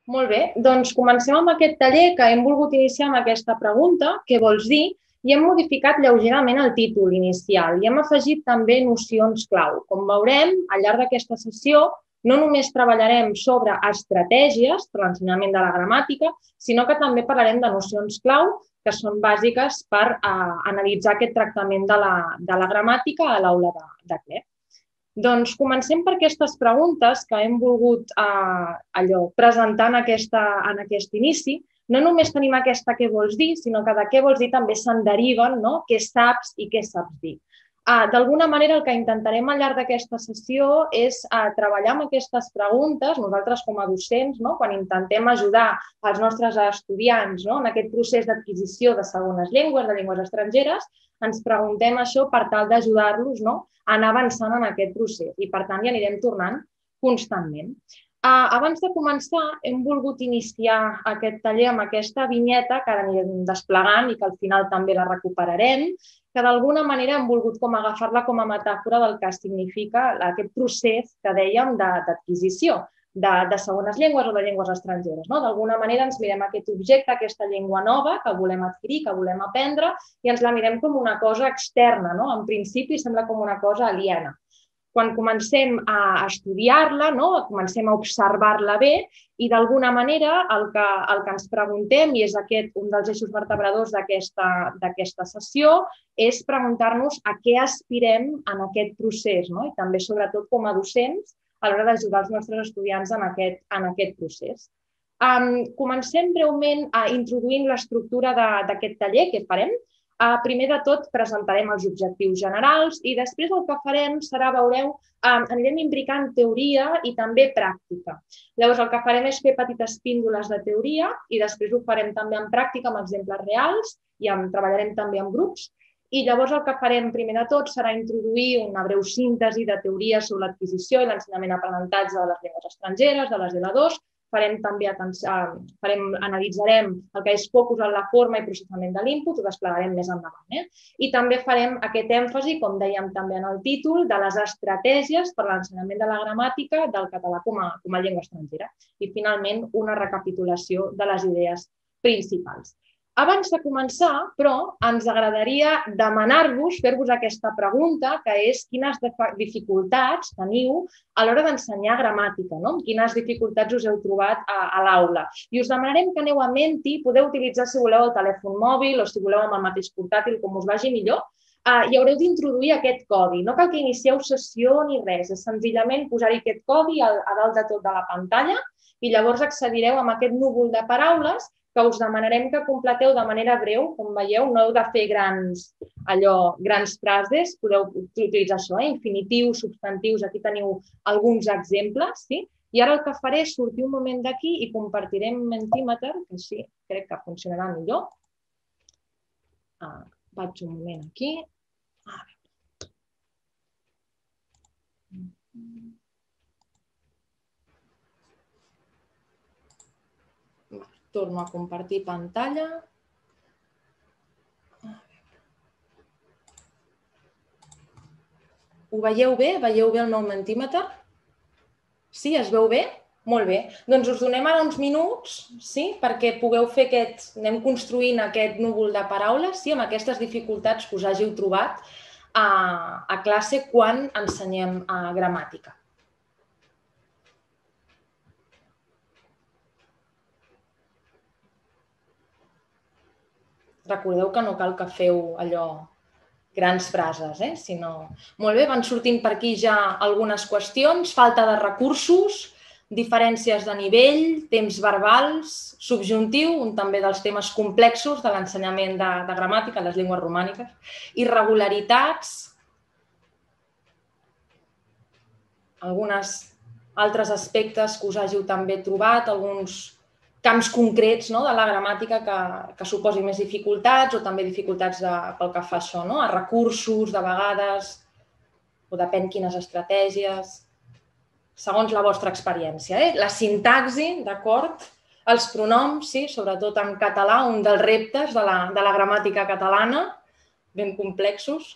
Molt bé, doncs comencem amb aquest taller que hem volgut iniciar amb aquesta pregunta, què vols dir? I hem modificat lleugerament el títol inicial i hem afegit també nocions clau. Com veurem, al llarg d'aquesta sessió no només treballarem sobre estratègies per l'ensenyament de la gramàtica, sinó que també parlarem de nocions clau que són bàsiques per analitzar aquest tractament de la gramàtica a l'aula de CLE. Doncs comencem per aquestes preguntes que hem volgut presentar en aquest inici. No només tenim aquesta què vols dir, sinó que de què vols dir també se'n deriven què saps i què saps dir. D'alguna manera, el que intentarem al llarg d'aquesta sessió és treballar amb aquestes preguntes, nosaltres com a docents, quan intentem ajudar els nostres estudiants en aquest procés d'adquisició de segones llengües, de llengües estrangeres, ens preguntem això per tal d'ajudar-los a anar avançant en aquest procés i, per tant, hi anirem tornant constantment. Abans de començar, hem volgut iniciar aquest taller amb aquesta vinyeta que ara anirem desplegant i que al final també la recuperarem, que d'alguna manera hem volgut agafar-la com a metàfora del que significa aquest procés que dèiem d'adquisició de segones llengües o de llengües estrangeres. D'alguna manera ens mirem aquest objecte, aquesta llengua nova que volem adquirir, que volem aprendre, i ens la mirem com una cosa externa. En principi sembla com una cosa aliena. Quan comencem a estudiar-la, comencem a observar-la bé i d'alguna manera el que ens preguntem, i és un dels eixos vertebradors d'aquesta sessió, és preguntar-nos a què aspirem en aquest procés i també, sobretot, com a docents, a l'hora d'ajudar els nostres estudiants en aquest procés. Comencem breument introduint l'estructura d'aquest taller que farem. Primer de tot, presentarem els objectius generals i després el que farem serà, veureu, anirem imbricant teoria i també pràctica. Llavors, el que farem és fer petites píndoles de teoria i després ho farem també en pràctica amb exemples reals i treballarem també en grups. I llavors el que farem primer de tot serà introduir una breu síntesi de teoria sobre l'adquisició i l'ensenyament-aprenentatge de les llengües estrangeres, de les L2. Analitzarem el que és focus en la forma i processament de l'input, ho desplegarem més endavant. I també farem aquest èmfasi, com dèiem també en el títol, de les estratègies per a l'ensenyament de la gramàtica del català com a llengua estrangera. I finalment, una recapitulació de les idees principals. Abans de començar, però, ens agradaria demanar-vos, fer-vos aquesta pregunta, que és quines dificultats teniu a l'hora d'ensenyar gramàtica, quines dificultats us heu trobat a l'aula. I us demanarem que aneu a Menti, podeu utilitzar, si voleu, el telèfon mòbil o si voleu amb el mateix portàtil, com us vagi millor, i haureu d'introduir aquest codi. No cal que inicieu sessió ni res, és senzillament posar-hi aquest codi a dalt de tot de la pantalla i llavors accedireu a aquest núvol de paraules que us demanarem que completeu de manera breu, com veieu, no heu de fer grans frases, podeu utilitzar això, infinitius, substantius, aquí teniu alguns exemples, i ara el que faré és sortir un moment d'aquí i compartirem Mentimeter, que així crec que funcionarà millor. Vaig un moment aquí. Torno a compartir pantalla. Ho veieu bé? Veieu bé el meu Mentimeter? Sí, es veu bé? Molt bé. Doncs us donem ara uns minuts perquè pugueu fer anem construint aquest núvol de paraules amb aquestes dificultats que us hàgiu trobat a classe quan ensenyem gramàtica. Recordeu que no cal que feu grans frases, sinó... Molt bé, van sortint per aquí ja algunes qüestions, falta de recursos, diferències de nivell, temps verbals, subjuntiu, un també dels temes complexos de l'ensenyament de gramàtica, les llengües romàniques, irregularitats, alguns altres aspectes que us hàgiu també trobat, alguns camps concrets de la gramàtica que suposin més dificultats o també dificultats pel que fa a això, a recursos, de vegades, o depèn quines estratègies, segons la vostra experiència. La sintaxi, d'acord? Els pronoms, sobretot en català, un dels reptes de la gramàtica catalana, ben complexos.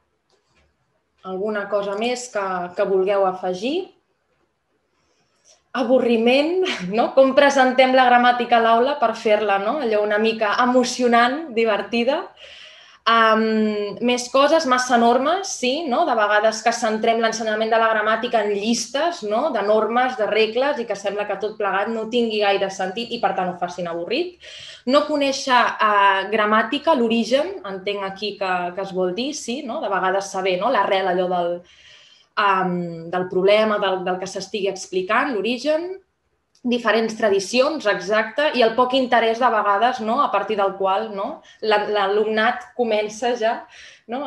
Alguna cosa més que vulgueu afegir? avorriment, no? Com presentem la gramàtica a l'aula per fer-la, no? Allò una mica emocionant, divertida. Més coses, massa normes, sí, no? De vegades que centrem l'ensenyament de la gramàtica en llistes, no? De normes, de regles, i que sembla que tot plegat no tingui gaire sentit i, per tant, ho facin avorrit. No conèixer gramàtica, l'origen, entenc aquí que es vol dir, sí, no? De vegades saber, no? L'arrel, allò del problema, del que s'estigui explicant, l'origen, diferents tradicions, exacte, i el poc interès de vegades, no? A partir del qual, no? L'alumnat comença ja, no?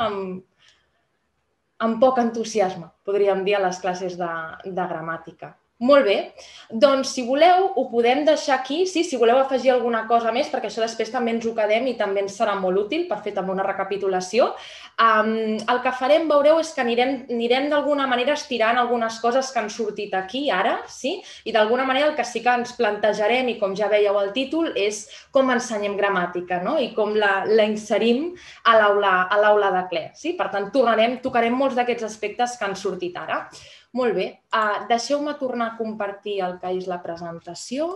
Amb poc entusiasme, podríem dir, a les classes de gramàtica. Molt bé, doncs si voleu ho podem deixar aquí, sí, si voleu afegir alguna cosa més, perquè això després també ens ho quedem i també ens serà molt útil per fer també una recapitulació. El que farem, veureu, és que anirem d'alguna manera estirant algunes coses que han sortit aquí ara, sí? I d'alguna manera el que sí que ens plantejarem, i com ja veieu al títol, és com ensenyem gramàtica, no? I com la inserim a l'aula de CLE. Sí? Per tant, tocarem molts d'aquests aspectes que han sortit ara. Molt bé, deixeu-me tornar a compartir el que és la presentació.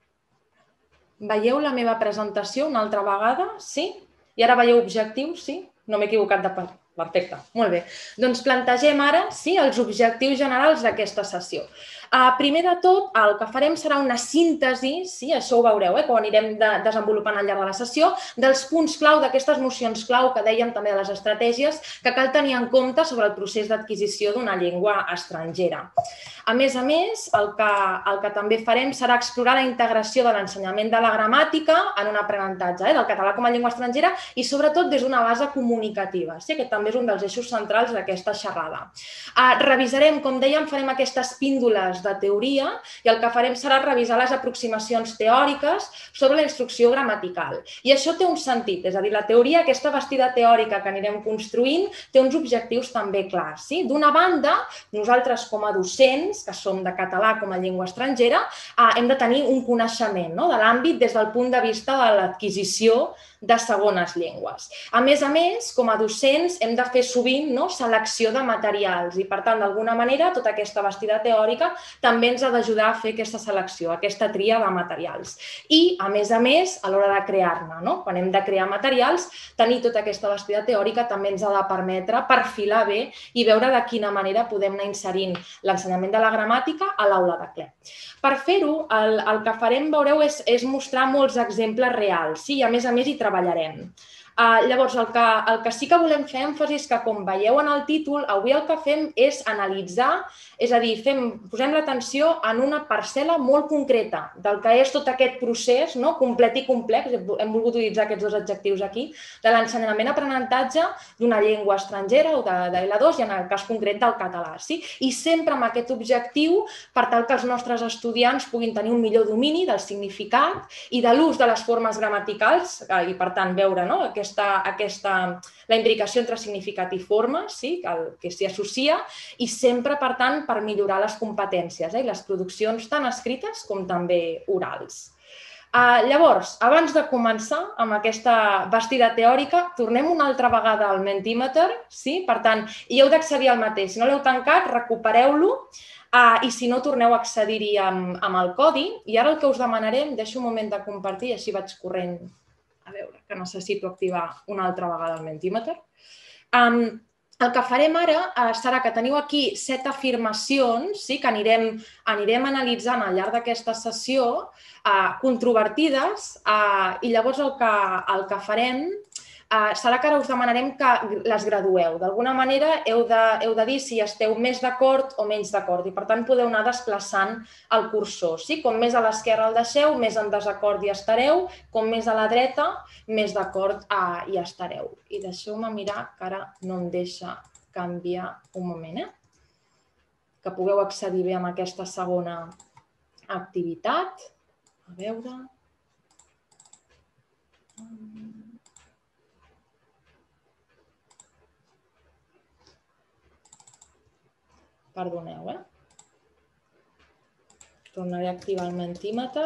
Veieu la meva presentació una altra vegada? Sí? I ara veieu objectius? Sí? No m'he equivocat de part. Perfecte, molt bé. Doncs plantegem ara els objectius generals d'aquesta sessió. Primer de tot, el que farem serà una síntesi, això ho veureu quan anirem desenvolupant al llarg de la sessió, dels punts clau, d'aquestes nocions clau que dèiem també de les estratègies que cal tenir en compte sobre el procés d'adquisició d'una llengua estrangera. A més, el que també farem serà explorar la integració de l'ensenyament de la gramàtica en un aprenentatge del català com a llengua estrangera i sobretot des d'una base comunicativa. Aquest també és un dels eixos centrals d'aquesta xerrada. Revisarem, com dèiem, farem aquestes píndoles de teoria i el que farem serà revisar les aproximacions teòriques sobre la instrucció gramatical. I això té un sentit, és a dir, la teoria, aquesta bastida teòrica que anirem construint, té uns objectius també clars. D'una banda, nosaltres com a docents, que som de català com a llengua estrangera, hem de tenir un coneixement de l'àmbit des del punt de vista de l'adquisició de segones llengües. A més, com a docents hem de fer sovint selecció de materials i, per tant, d'alguna manera, tota aquesta bastida teòrica també ens ha d'ajudar a fer aquesta selecció, aquesta tria de materials. I, a més, a l'hora de crear-ne, quan hem de crear materials, tenir tota aquesta bastida teòrica també ens ha de permetre perfilar bé i veure de quina manera podem anar inserint l'ensenyament de la gramàtica a l'aula de CLE. Per fer-ho, el que farem, veureu, és mostrar molts exemples reals i, a més, hi treballarem. Llavors, el que sí que volem fer èmfasi és que, com veieu en el títol, avui el que fem és analitzar, és a dir, posem l'atenció en una parcel·la molt concreta del que és tot aquest procés complet i complex, hem volgut utilitzar aquests dos adjectius aquí, de l'ensenyament-aprenentatge d'una llengua estrangera o de L2 i en el cas concret del català. I sempre amb aquest objectiu per tal que els nostres estudiants puguin tenir un millor domini del significat i de l'ús de les formes gramaticals i, per tant, veure la imbricació entre significat i forma, que s'hi associa, i sempre, per tant, per millorar les competències i les produccions tant escrites com també orals. Llavors, abans de començar amb aquesta bastida teòrica, tornem una altra vegada al Mentimeter, per tant, hi heu d'accedir al mateix. Si no l'heu tancat, recupereu-lo i si no, torneu a accedir-hi amb el codi. I ara el que us demanarem, deixo un moment de compartir, així vaig corrent. A veure, que necessito activar una altra vegada el Mentimeter. El que farem ara serà que teniu aquí 7 afirmacions que anirem analitzant al llarg d'aquesta sessió, controvertides, i llavors el que farem serà que ara us demanarem que les gradueu. D'alguna manera heu de dir si esteu més d'acord o menys d'acord i, per tant, podeu anar desplaçant el cursor. Com més a l'esquerra el deixeu, més en desacord hi estareu, com més a la dreta, més d'acord hi estareu. I deixeu-me mirar, que ara no em deixa canviar un moment, que pugueu accedir bé amb aquesta segona activitat. A veure... Perdoneu, Tornaré a activar el Mentimeter.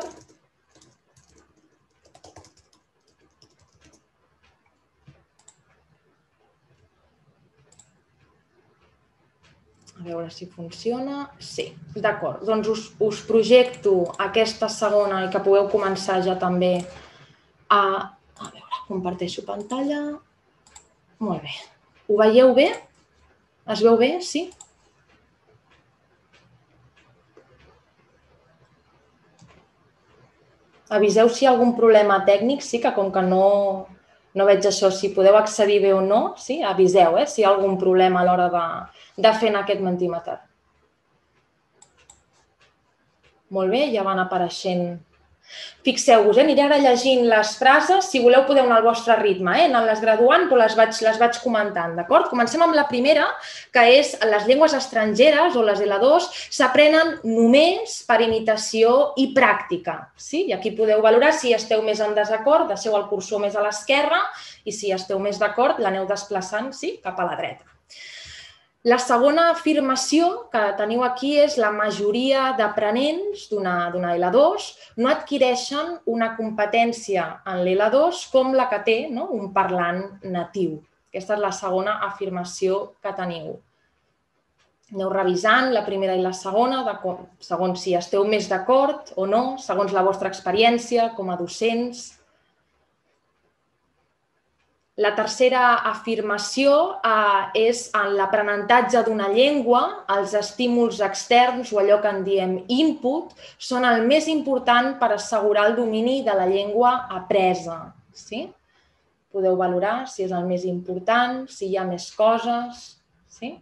A veure si funciona. Sí, d'acord. Doncs us projecto aquesta segona i que pugueu començar ja també a veure, comparteixo pantalla. Molt bé. Ho veieu bé? Es veu bé? Sí? Aviseu si hi ha algun problema tècnic, sí, que com que no veig això, si podeu accedir bé o no, sí, aviseu, si hi ha algun problema a l'hora de fer en aquest Mentimeter. Molt bé, ja van apareixent. Fixeu-vos, aniré ara llegint les frases, si voleu podeu anar al vostre ritme, anant-les graduant, però les vaig comentant, d'acord? Comencem amb la primera, que és les llengües estrangeres o les L2 s'aprenen només per imitació i pràctica, sí? I aquí podeu valorar si esteu més en desacord, deixeu el cursor més a l'esquerra i si esteu més d'acord l'aneu desplaçant, sí, cap a la dreta. La segona afirmació que teniu aquí és la majoria d'aprenents d'una L2 no adquireixen una competència en l'L2 com la que té un parlant natiu. Aquesta és la segona afirmació que teniu. Aneu revisant la primera i la segona, segons si esteu més d'acord o no, segons la vostra experiència com a docents. La tercera afirmació és en l'aprenentatge d'una llengua, els estímuls externs o allò que en diem input són el més important per assegurar el domini de la llengua apresa. Sí? Podeu valorar si és el més important, si hi ha més coses. Sí?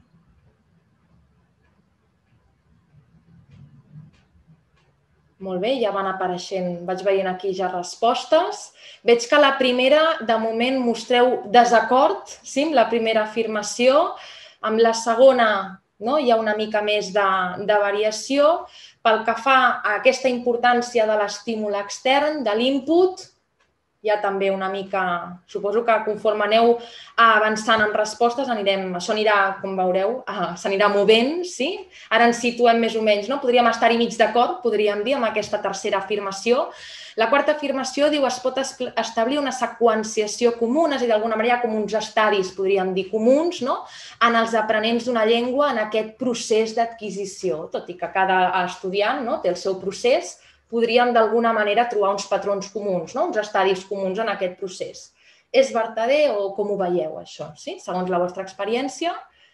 Molt bé, ja van apareixent, vaig veient aquí ja respostes. Veig que la primera, de moment, mostreu desacord, sí, amb la primera afirmació. Amb la segona hi ha una mica més de variació. Pel que fa a aquesta importància de l'estímul extern, de l'input, hi ha també una mica, suposo que conforme aneu avançant en respostes, això anirà, com veureu, s'anirà movent, sí? Ara ens situem més o menys, podríem estar-hi mig d'acord, podríem dir, amb aquesta tercera afirmació. La quarta afirmació diu es pot establir una seqüenciació comuna, és a dir, d'alguna manera com uns estadis, podríem dir, comuns, en els aprenents d'una llengua en aquest procés d'adquisició, tot i que cada estudiant té el seu procés, podríem d'alguna manera trobar uns patrons comuns, uns estadis comuns en aquest procés. És vertader o com ho veieu, això? Segons la vostra experiència,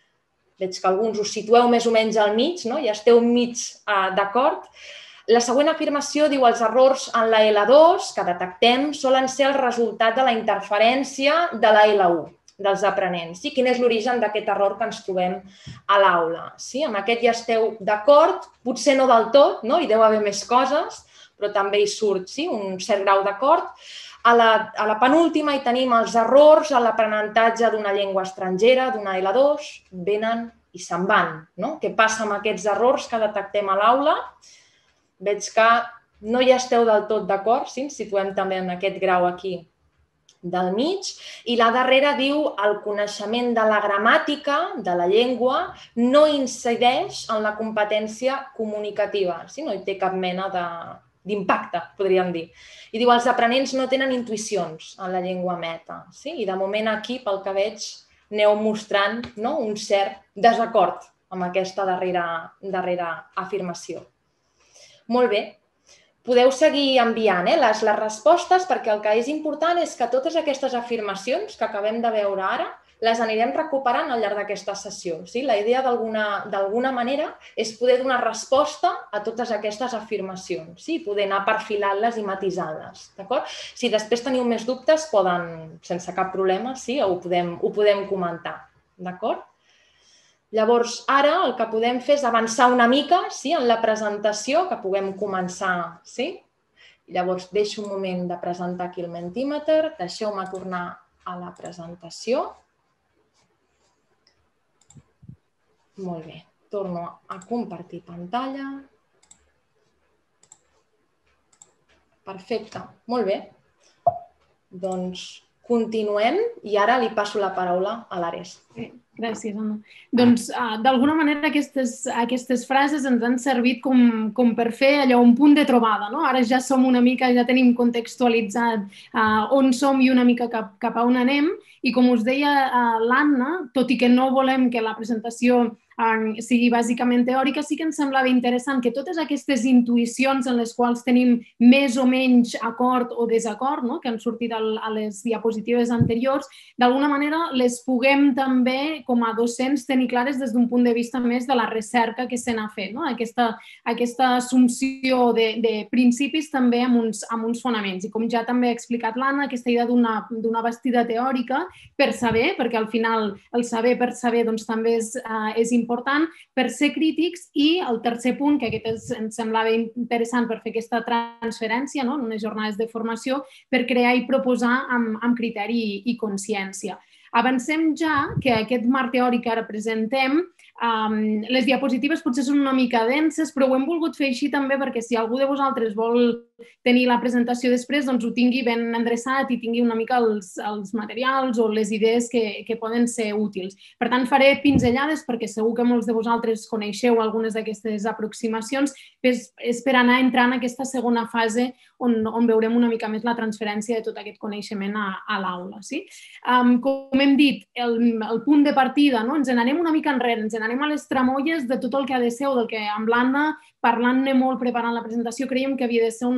veig que alguns us situeu més o menys al mig, i esteu mig d'acord. La següent afirmació diu els errors en la L2 que detectem solen ser el resultat de la interferència de la L1 dels aprenents. Quin és l'origen d'aquest error que ens trobem a l'aula? Amb aquest ja esteu d'acord, potser no del tot, hi deu haver més coses, però també hi surt un cert grau d'acord. A la penúltima hi tenim els errors a l'aprenentatge d'una llengua estrangera, d'una L2, venen i se'n van. Què passa amb aquests errors que detectem a l'aula? Veig que no hi esteu del tot d'acord, ens situem també en aquest grau aquí del mig, i la darrera diu el coneixement de la gramàtica de la llengua no incideix en la competència comunicativa, no hi té cap mena d'impacte, podríem dir. I diu els aprenents no tenen intuïcions en la llengua meta, i de moment aquí, pel que veig, aneu mostrant un cert desacord amb aquesta darrera afirmació. Molt bé. Podeu seguir enviant les respostes perquè el que és important és que totes aquestes afirmacions que acabem de veure ara les anirem recuperant al llarg d'aquesta sessió. La idea d'alguna manera és poder donar resposta a totes aquestes afirmacions i poder anar perfilant-les i matisant-les. Si després teniu més dubtes, poden, sense cap problema, ho podem comentar. D'acord? Llavors, ara el que podem fer és avançar una mica en la presentació, que puguem començar. Llavors, deixo un moment de presentar aquí el Mentimeter. Deixeu-me tornar a la presentació. Molt bé. Torno a compartir pantalla. Perfecte. Molt bé. Doncs continuem i ara li passo la paraula a l'Ares. Gràcies, Anna. Doncs, d'alguna manera, aquestes frases ens han servit com per fer allò un punt de trobada. Ara ja som una mica, ja tenim contextualitzat on som i una mica cap a on anem. I com us deia l'Anna, tot i que no volem que la presentació sigui bàsicament teòrica, sí que ens semblava interessant que totes aquestes intuïcions en les quals tenim més o menys acord o desacord, que han sortit a les diapositives anteriors, d'alguna manera les puguem també, com a docents, tenir clares des d'un punt de vista més de la recerca que se n'ha fet. Aquesta assumpció de principis també amb uns fonaments. I com ja també ha explicat l'Anna, aquesta idea d'una bastida teòrica per saber, perquè al final el saber per saber també és important, per ser crítics. I el tercer punt, que aquest ens semblava interessant per fer aquesta transferència en unes jornades de formació, per crear i proposar amb criteri i consciència. Avancem ja que aquest marc teòric que ara presentem, les diapositives potser són una mica denses, però ho hem volgut fer així també perquè si algú de vosaltres vol tenir la presentació després, doncs ho tingui ben endreçat i tingui una mica els materials o les idees que poden ser útils. Per tant, faré pinzellades perquè segur que molts de vosaltres coneixeu algunes d'aquestes aproximacions. És per anar entrant en aquesta segona fase on veurem una mica més la transferència de tot aquest coneixement a l'aula. Com hem dit, el punt de partida, ens n'anem una mica enrere, ens n'anem a les tramolles de tot el que ha de ser o del que amb l'Anna, parlant-ne molt, preparant la presentació, creiem que havia de ser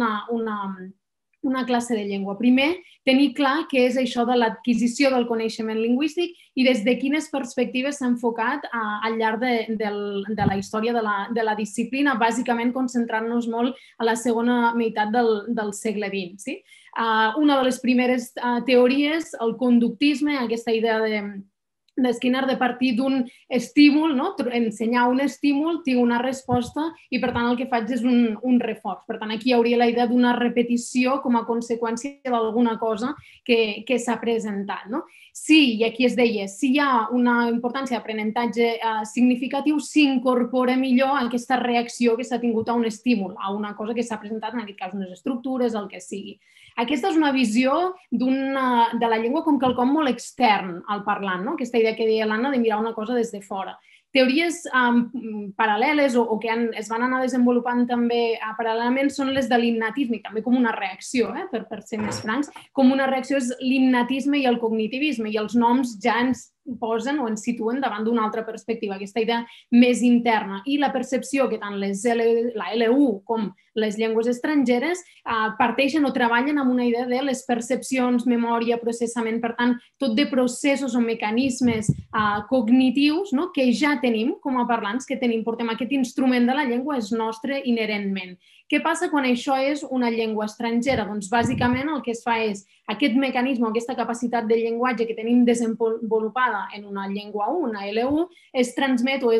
una classe de llengua. Primer, tenir clar què és això de l'adquisició del coneixement lingüístic i des de quines perspectives s'ha enfocat al llarg de la història de la disciplina, bàsicament concentrant-nos molt a la segona meitat del segle XX. Una de les primeres teories, el conductisme, aquesta idea de Skinner de partir d'un estímul, ensenyar un estímul, tinc una resposta i per tant el que faig és un reforç. Per tant, aquí hi hauria la idea d'una repetició com a conseqüència d'alguna cosa que s'ha presentat. Sí, i aquí es deia, si hi ha una importància d'aprenentatge significatiu, s'incorpora millor aquesta reacció que s'ha tingut a un estímul, a una cosa que s'ha presentat, en aquest cas unes estructures, el que sigui. Aquesta és una visió de la llengua com quelcom molt extern al parlant, aquesta idea que deia l'Anna de mirar una cosa des de fora. Teories paral·leles o que es van anar desenvolupant també paral·lelament són les de l'innatisme, també com una reacció, per ser més francs, com una reacció és l'innatisme i el cognitivisme, i els noms ja ens posen o ens situen davant d'una altra perspectiva, aquesta idea més interna. I la percepció que tant la LU com les llengües estrangeres parteixen o treballen amb una idea de les percepcions, memòria, processament, per tant, tot de processos o mecanismes cognitius que ja tenim com a parlants, que portem aquest instrument de la llengua, és nostre inherentment. Què passa quan això és una llengua estrangera? Doncs bàsicament el que es fa és aquest mecanisme, aquesta capacitat de llenguatge que tenim desenvolupada en una llengua 1, una L1, es transmet o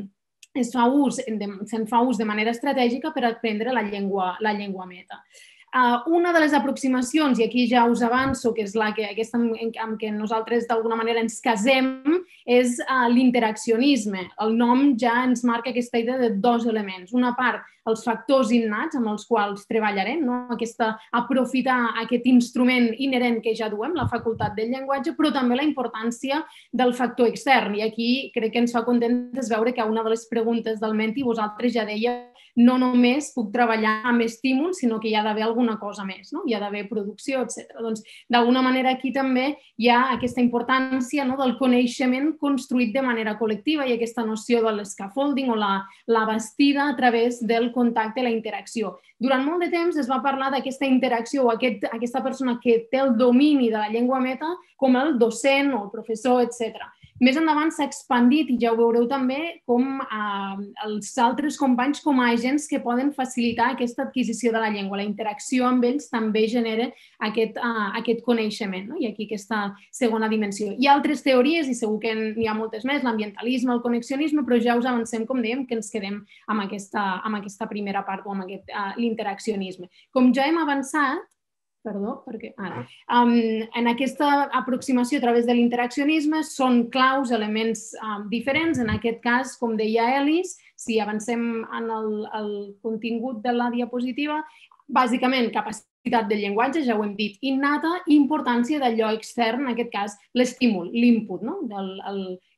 se'n fa ús de manera estratègica per aprendre la llengua meta. Una de les aproximacions, i aquí ja us avanço, que és aquesta amb què nosaltres d'alguna manera ens casem, és l'interaccionisme. El nom ja ens marca aquesta idea de dos elements. Una part, els factors innats amb els quals treballarem, aprofitar aquest instrument inherent que ja duem, la facultat del llenguatge, però també la importància del factor extern. I aquí crec que ens fa contentes veure que a una de les preguntes del Menti vosaltres ja deia no només puc treballar amb estímuls, sinó que hi ha d'haver alguna cosa més, hi ha d'haver producció, etc. Doncs, d'alguna manera, aquí també hi ha aquesta importància del coneixement construït de manera col·lectiva i aquesta noció de l'escaffolding o la bastida a través del contacte i la interacció. Durant molt de temps es va parlar d'aquesta interacció o aquesta persona que té el domini de la llengua meta com el docent o el professor, etc. Més endavant s'ha expandit, i ja ho veureu també, com els altres companys com a agents que poden facilitar aquesta adquisició de la llengua. La interacció amb ells també genera aquest coneixement, i aquí aquesta segona dimensió. Hi ha altres teories, i segur que n'hi ha moltes més, l'ambientalisme, el connexionisme, però ja us avancem, com dèiem, que ens quedem amb aquesta primera part o amb l'interaccionisme. Com ja hem avançat, en aquesta aproximació a través de l'interaccionisme són claus, elements diferents. En aquest cas, com deia Elis, si avancem en el contingut de la diapositiva, bàsicament capacitat del llenguatge, ja ho hem dit, innata, i importància d'allò extern, en aquest cas l'estímul, l'input,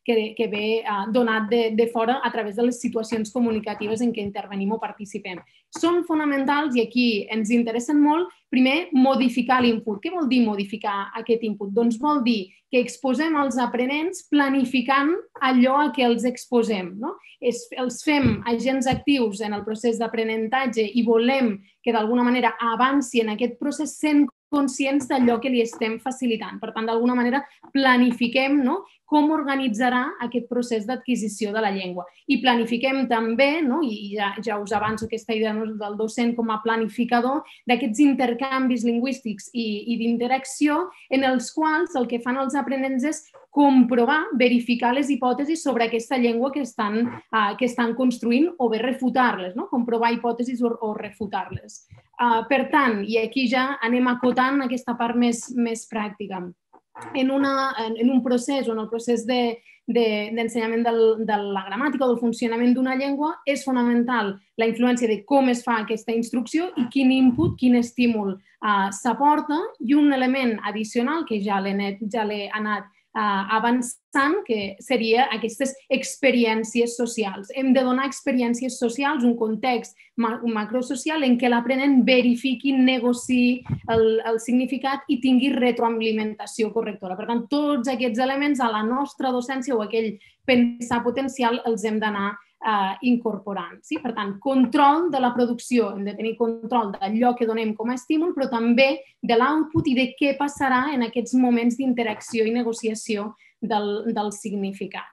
que ve donat de fora a través de les situacions comunicatives en què intervenim o participem. Són fonamentals i aquí ens interessen molt, primer, modificar l'input. Què vol dir modificar aquest input? Doncs vol dir que exposem els aprenents planificant allò a què els exposem. Els fem agents actius en el procés d'aprenentatge i volem que d'alguna manera avanci en aquest procés sent conscients d'allò que li estem facilitant. Per tant, d'alguna manera planifiquem com organitzarà aquest procés d'adquisició de la llengua. I planifiquem també, i ja us avanço aquesta idea del docent com a planificador, d'aquests intercanvis lingüístics i d'interacció en els quals el que fan els aprenents és comprovar, verificar les hipòtesis sobre aquesta llengua que estan construint o bé refutar-les, comprovar hipòtesis o refutar-les. Per tant, i aquí ja anem acotant aquesta part més pràctica. En un procés o en el procés d'ensenyament de la gramàtica o del funcionament d'una llengua és fonamental la influència de com es fa aquesta instrucció i quin input, quin estímul s'aporta, i un element addicional que ja l'he anat avançant, que seria aquestes experiències socials. Hem de donar experiències socials, un context macrosocial en què l'aprenent verifiqui, negociï el significat i tingui retroalimentació correctora. Per tant, tots aquests elements a la nostra docència o aquell pensar potencial els hem d'anar incorporant. Per tant, control de la producció. Hem de tenir control d'allò que donem com a estímul, però també de l'output i de què passarà en aquests moments d'interacció i negociació del significat.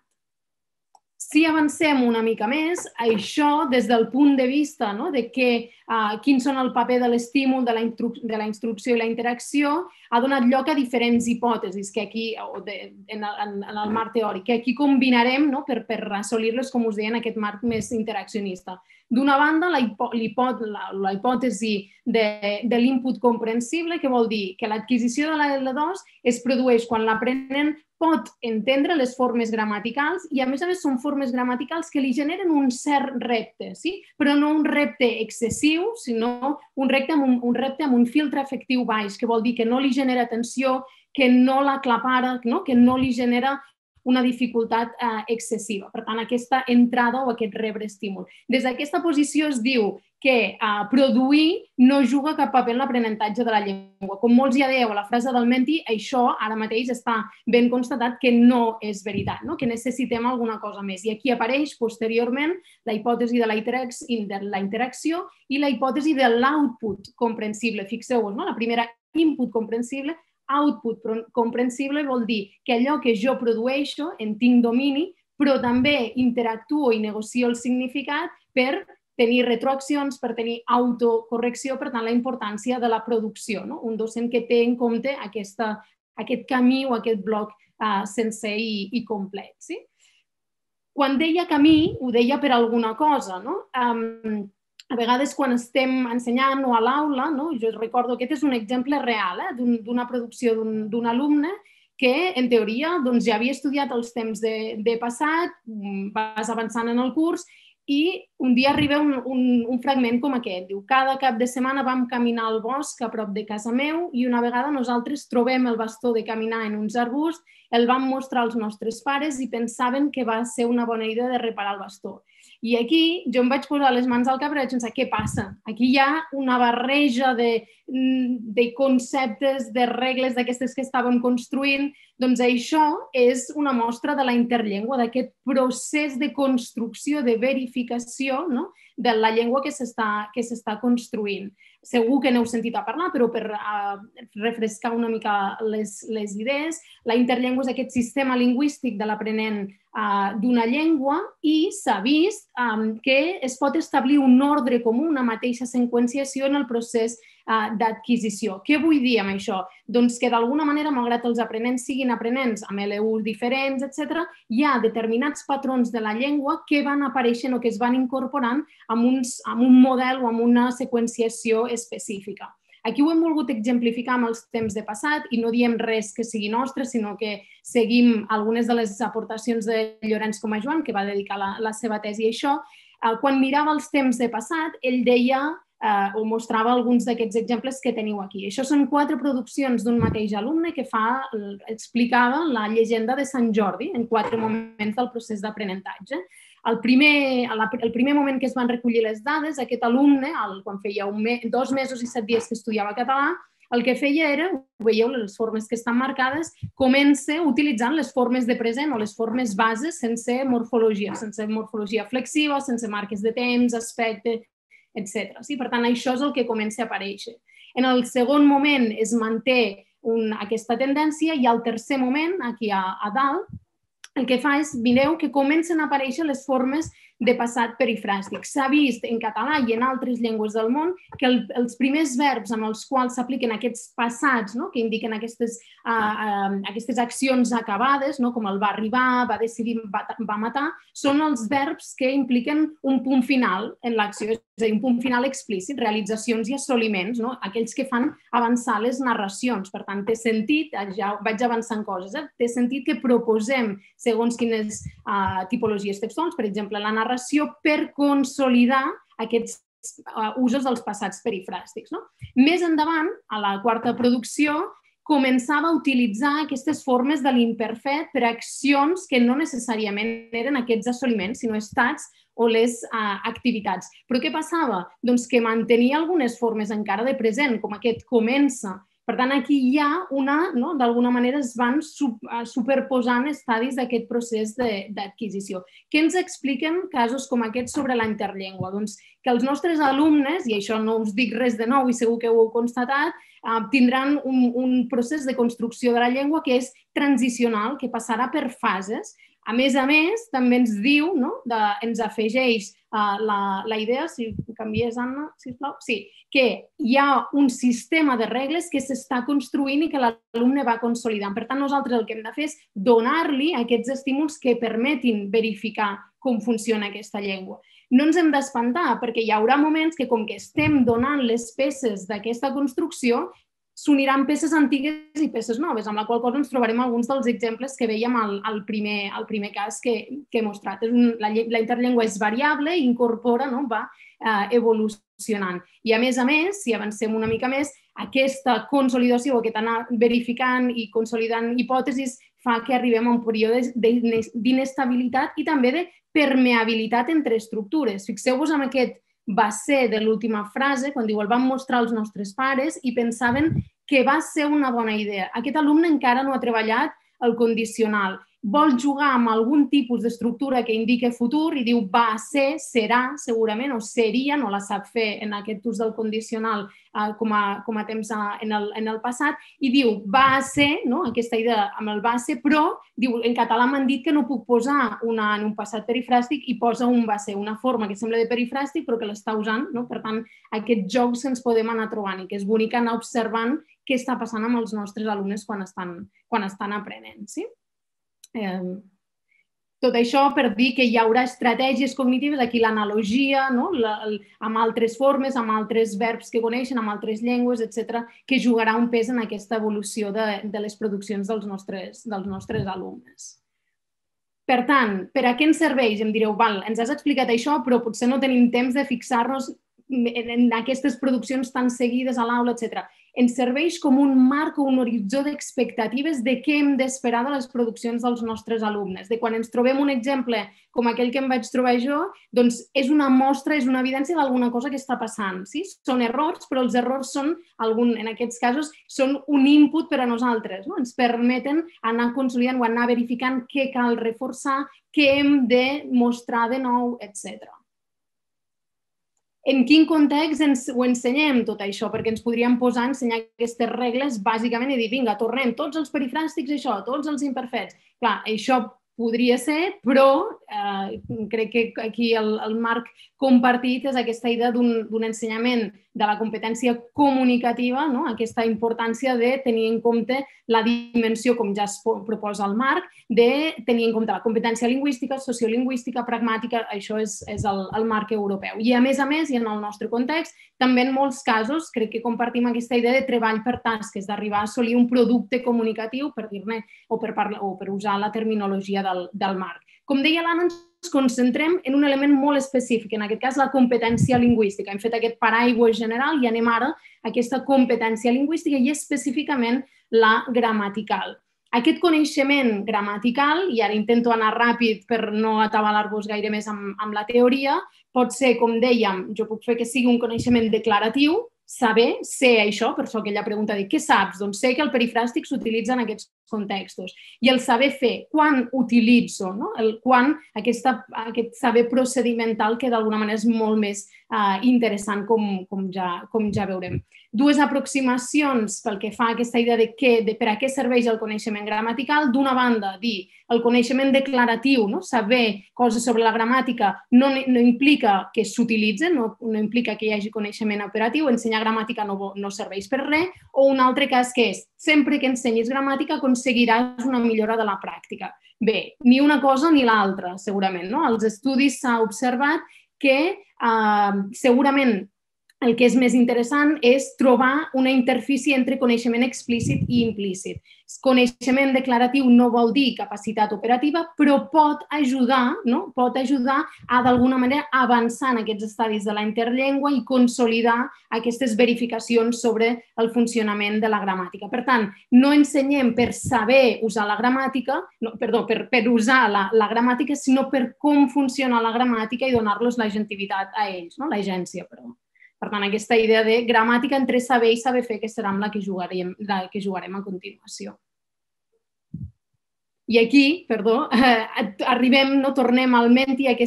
Si avancem una mica més, això des del punt de vista de quin són el paper de l'estímul, de la instrucció i la interacció, ha donat lloc a diferents hipòtesis que aquí, en el marc teòric, que aquí combinarem per assolir-les, com us deia, en aquest marc més interaccionista. D'una banda, la hipòtesi de l'input comprensible, que vol dir que l'adquisició de la L2 es produeix quan l'aprenent pot entendre les formes gramaticals i, a més, són formes gramaticals que li generen un cert repte, però no un repte excessiu, sinó un repte amb un filtre afectiu baix, que vol dir que no li genera tensió, que no l'aclapara, que no li genera una dificultat excessiva. Per tant, aquesta entrada o aquest rebre estímul. Des d'aquesta posició es diu que produir no juga cap paper en l'aprenentatge de la llengua. Com molts ja dèieu a la frase del Menti, això ara mateix està ben constatat que no és veritat, que necessitem alguna cosa més. I aquí apareix posteriorment la hipòtesi de la interacció i la hipòtesi de l'output comprensible. Fixeu-vos, la primera, input comprensible, output comprensible vol dir que allò que jo produeixo en tinc domini, però també interactuo i negocio el significat per tenir retroaccions, per tenir autocorrecció, per tant, la importància de la producció. Un docent que té en compte aquest camí o aquest bloc sencer i complet. Quan deia camí, ho deia per alguna cosa. A vegades, quan estem ensenyant o a l'aula, jo recordo, aquest és un exemple real d'una producció d'un alumne que, en teoria, ja havia estudiat els temps de passat, vas avançant en el curs i un dia arriba un fragment com aquest. Diu, cada cap de setmana vam caminar al bosc a prop de casa meu i una vegada nosaltres trobem el bastó de caminar en uns arbusts, el vam mostrar als nostres pares i pensaven que va ser una bona idea de reparar el bastó. I aquí jo em vaig posar les mans al cap i vaig pensar, què passa? Aquí hi ha una barreja de conceptes, de regles d'aquestes que estàvem construint. Doncs això és una mostra de la interllengua, d'aquest procés de construcció, de verificació de la llengua que s'està construint. Segur que n'heu sentit a parlar, però per refrescar una mica les idees, la interllengua és aquest sistema lingüístic de l'aprenent d'una llengua i s'ha vist que es pot establir un ordre comú, una mateixa seqüenciació en el procés d'adquisició. Què vull dir amb això? Doncs que d'alguna manera, malgrat els aprenents siguin aprenents amb LUs diferents, etc., hi ha determinats patrons de la llengua que van apareixent o que es van incorporant amb un model o amb una seqüenciació específica. Aquí ho hem volgut exemplificar amb els temps de passat i no diem res que sigui nostre, sinó que seguim algunes de les aportacions de Llorenç Comajoan, que va dedicar la seva tesi a això. Quan mirava els temps de passat, ell deia o mostrava alguns d'aquests exemples que teniu aquí. Això són 4 produccions d'un mateix alumne que explicava la llegenda de Sant Jordi en 4 moments del procés d'aprenentatge. El primer moment que es van recollir les dades, aquest alumne, quan feia 2 mesos i 7 dies que estudiava català, el que feia era, ho veieu, les formes que estan marcades, comença utilitzant les formes de present o les formes bases sense morfologia flexiva, sense marques de temps, aspecte, etc. Per tant, això és el que comença a aparèixer. En el segon moment es manté aquesta tendència i al tercer moment, aquí a dalt, el que fa és, mireu, que comencen a aparèixer les formes de passat perifràstic. S'ha vist en català i en altres llengües del món que els primers verbs amb els quals s'apliquen aquests passats, que indiquen aquestes accions acabades, com el va arribar, va decidir, va matar, són els verbs que impliquen un punt final en l'acció, és a dir, un punt final explícit, realitzacions i assoliments, aquells que fan avançar les narracions. Per tant, té sentit, ja vaig avançant coses, té sentit que proposem segons quines tipologies textuals, per exemple, la narració per consolidar aquests usos dels passats perifràstics. Més endavant, a la quarta producció, començava a utilitzar aquestes formes de l'imperfet per a accions que no necessàriament eren aquests assoliments, sinó estats o les activitats. Però què passava? Doncs que mantenia algunes formes encara de present, com aquest comença. Per tant, aquí hi ha d'alguna manera es van superposant estadis d'aquest procés d'adquisició. Què ens expliquen casos com aquests sobre la interllengua? Doncs que els nostres alumnes, i això no us dic res de nou i segur que ho heu constatat, tindran un procés de construcció de la llengua que és transicional, que passarà per fases. A més, també ens diu, ens afegeix la idea, si canvies, Anna, sisplau, sí, que hi ha un sistema de regles que s'està construint i que l'alumne va consolidant. Per tant, nosaltres el que hem de fer és donar-li aquests estímuls que permetin verificar com funciona aquesta llengua. No ens hem d'espantar, perquè hi haurà moments que, com que estem donant les peces d'aquesta construcció, s'uniran peces antigues i peces noves, amb la qual cosa ens trobarem alguns dels exemples que vèiem al primer cas que he mostrat. La interllengua és variable i incorpora, va evolucionant. I a més, si avancem una mica més, aquesta consolidació, aquest anar verificant i consolidant hipòtesis fa que arribem a un període d'inestabilitat i també de permeabilitat entre estructures. Fixeu-vos en aquest va ser de l'última frase, quan diu el vam mostrar als nostres pares i pensaven que va ser una bona idea. Aquest alumne encara no ha treballat el condicional. Vol jugar amb algun tipus d'estructura que indica futur i diu va ser, serà, segurament, o seria, no la sap fer en aquest ús del condicional com a temps en el passat, i diu va ser, aquesta idea amb el va ser, però en català m'han dit que no puc posar en un passat perifràstic i posa un va ser, una forma que sembla de perifràstic però que l'està usant. Per tant, aquests jocs ens podem anar trobant i que és bonic anar observant què està passant amb els nostres alumnes quan estan aprenent. Tot això per dir que hi haurà estratègies cognitives, aquí l'analogia, amb altres formes, amb altres verbs que coneixen, amb altres llengües, etc., que jugarà un pes en aquesta evolució de les produccions dels nostres alumnes. Per tant, per a què ens serveix? Em direu, ens has explicat això, però potser no tenim temps de fixar-nos en aquestes produccions tan seguides a l'aula, etc. Ens serveix com un marc o un horitzó d'expectatives de què hem d'esperar de les produccions dels nostres alumnes. De quan ens trobem un exemple com aquell que em vaig trobar jo, doncs és una mostra, és una evidència d'alguna cosa que està passant. Són errors, però els errors són, en aquests casos, són un input per a nosaltres. Ens permeten anar consolidant o anar verificant què cal reforçar, què hem de mostrar de nou, etc. En quin context ho ensenyem tot això? Perquè ens podríem posar a ensenyar aquestes regles bàsicament i dir, vinga, tornem tots els perifràstics això, tots els imperfets. Clar, això podria ser, però crec que aquí el marc compartit és aquesta idea d'un ensenyament de la competència comunicativa, aquesta importància de tenir en compte la dimensió, com ja es proposa al marc, de tenir en compte la competència lingüística, sociolingüística, pragmàtica, això és el marc europeu. I a més, i en el nostre context, també en molts casos crec que compartim aquesta idea de treball per tasques, d'arribar a assolir un producte comunicatiu, per dir-ne, o per usar la terminologia del marc. Com deia l'Anna, ens concentrem en un element molt específic, en aquest cas la competència lingüística. Hem fet aquest paraigua general i anem ara a aquesta competència lingüística i específicament la gramatical. Aquest coneixement gramatical, i ara intento anar ràpid per no atabalar-vos gaire més amb la teoria, pot ser, com dèiem, jo puc fer que sigui un coneixement declaratiu, saber, sé això, per això aquella pregunta de què saps? Doncs sé que el perifràstic s'utilitza en aquests contextos. I el saber fer, quan utilitzo, quan aquest saber procedimental que d'alguna manera és molt més interessant, com ja veurem. Dues aproximacions pel que fa a aquesta idea de per a què serveix el coneixement gramatical. D'una banda, dir el coneixement declaratiu, saber coses sobre la gramàtica no implica que s'utilitzen, no implica que hi hagi coneixement operatiu, ensenyar gramàtica no serveix per res, o un altre cas que és, sempre que ensenyis gramàtica aconseguiràs una millora de la pràctica. Bé, ni una cosa ni l'altra, segurament. Als estudis s'ha observat que segurament el que és més interessant és trobar una interfície entre coneixement explícit i implícit. Coneixement declaratiu no vol dir capacitat operativa, però pot ajudar a d'alguna manera avançar en aquests estadis de la interllengua i consolidar aquestes verificacions sobre el funcionament de la gramàtica. Per tant, no ensenyem per saber usar la gramàtica, per usar la gramàtica, sinó per com funciona la gramàtica i donar-los l'agentivitat a ells, l'agència, perdó. Per tant, aquesta idea de gramàtica entre saber i saber fer, que serà amb la que jugarem a continuació. I aquí, tornem al Menti, a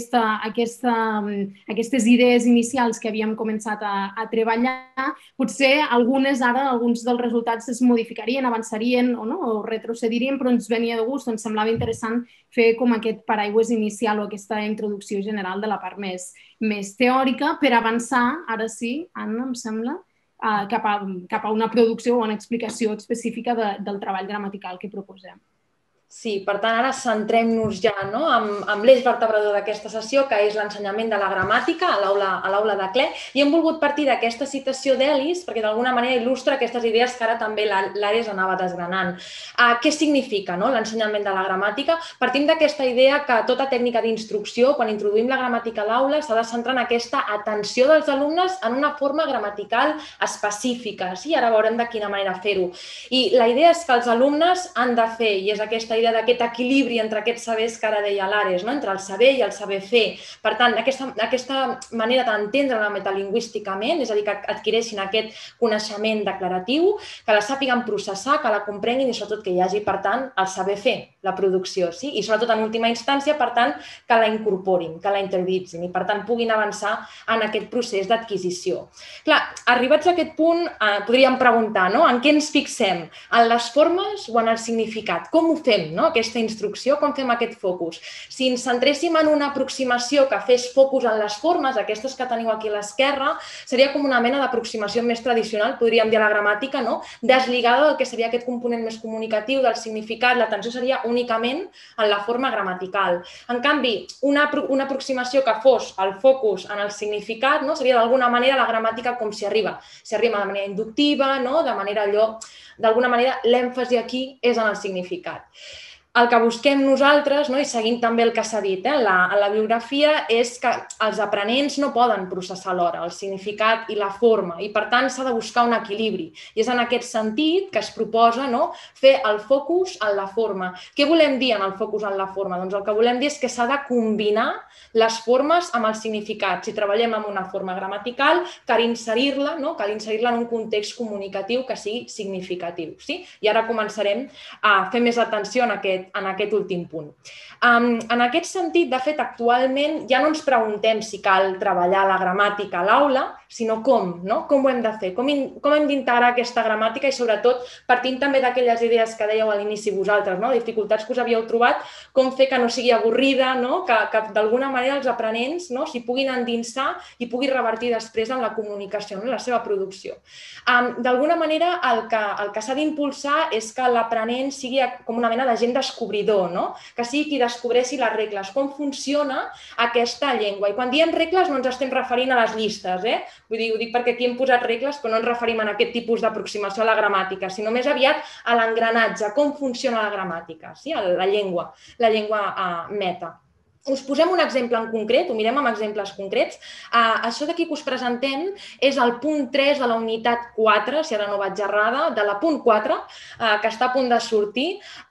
aquestes idees inicials que havíem començat a treballar. Potser alguns dels resultats es modificarien, avançarien o retrocedirien, però ens venia de gust, ens semblava interessant fer com aquest paraigües inicial o aquesta introducció general de la part més teòrica per avançar, ara sí, Anna, em sembla, cap a una producció o una explicació específica del treball gramatical que proposem. Sí, per tant, ara centrem-nos ja amb l'eix vertebrador d'aquesta sessió, que és l'ensenyament de la gramàtica a l'aula de CLE, i hem volgut partir d'aquesta citació d'Ellis perquè d'alguna manera il·lustra aquestes idees que ara també l'Ares anava desgranant. Què significa l'ensenyament de la gramàtica? Partim d'aquesta idea que tota tècnica d'instrucció, quan introduïm la gramàtica a l'aula, s'ha de centrar en aquesta atenció dels alumnes en una forma gramatical específica. I ara veurem de quina manera fer-ho. I la idea és que els alumnes han de fer, i és aquesta idea d'aquest equilibri entre aquests sabers que ara deia l'Ares, entre el saber i el saber fer. Per tant, aquesta manera d'entendre-la metalingüísticament, és a dir, que adquireixin aquest coneixement declaratiu, que la sàpiguen processar, que la comprenguin i sobretot que hi hagi, per tant, el saber fer, la producció, i sobretot en última instància, per tant, que la incorporin, que la interioritzin i, per tant, puguin avançar en aquest procés d'adquisició. Clar, arribats a aquest punt, podríem preguntar, en què ens fixem? En les formes o en el significat? Com ho fem? Aquesta instrucció, com fem aquest focus? Si ens centréssim en una aproximació que fes focus en les formes, aquestes que teniu aquí a l'esquerra, seria com una mena d'aproximació més tradicional, podríem dir a la gramàtica, deslligada del que seria aquest component més comunicatiu, del significat, l'atenció seria únicament en la forma gramatical. En canvi, una aproximació que fos el focus en el significat seria d'alguna manera la gramàtica com s'hi arriba. S'hi arriba de manera inductiva, de manera allò, d'alguna manera l'èmfasi aquí és en el significat. El que busquem nosaltres, i seguint també el que s'ha dit en la biografia, és que els aprenents no poden processar alhora el significat i la forma i, per tant, s'ha de buscar un equilibri. I és en aquest sentit que es proposa fer el focus en la forma. Què volem dir en el focus en la forma? Doncs el que volem dir és que s'ha de combinar les formes amb el significat. Si treballem amb una forma gramatical, cal inserir-la en un context comunicatiu que sigui significatiu. I ara començarem a fer més atenció en aquest últim punt. En aquest sentit, de fet, actualment ja no ens preguntem si cal treballar la gramàtica a l'aula, sinó com ho hem de fer, com hem d'integrar aquesta gramàtica i, sobretot, partint també d'aquelles idees que dèieu a l'inici vosaltres, dificultats que us havíeu trobat, com fer que no sigui avorrida, que d'alguna manera els aprenents s'hi puguin endinsar i pugui revertir després en la comunicació, en la seva producció. D'alguna manera, el que s'ha d'impulsar és que l'aprenent sigui com una mena d'agent descobridor, que sigui qui descobreixi les regles, com funciona aquesta llengua. I quan diem regles no ens estem referint a les llistes, vull dir, ho dic perquè aquí hem posat regles, però no ens referim a aquest tipus d'aproximació a la gramàtica, sinó més aviat a l'engranatge, com funciona la gramàtica, la llengua meta. us posem un exemple en concret, ho mirem amb exemples concrets. Això d'aquí que us presentem és el punt 3 de la unitat 4, si ara no vaig errada, de la punt 4, que està a punt de sortir,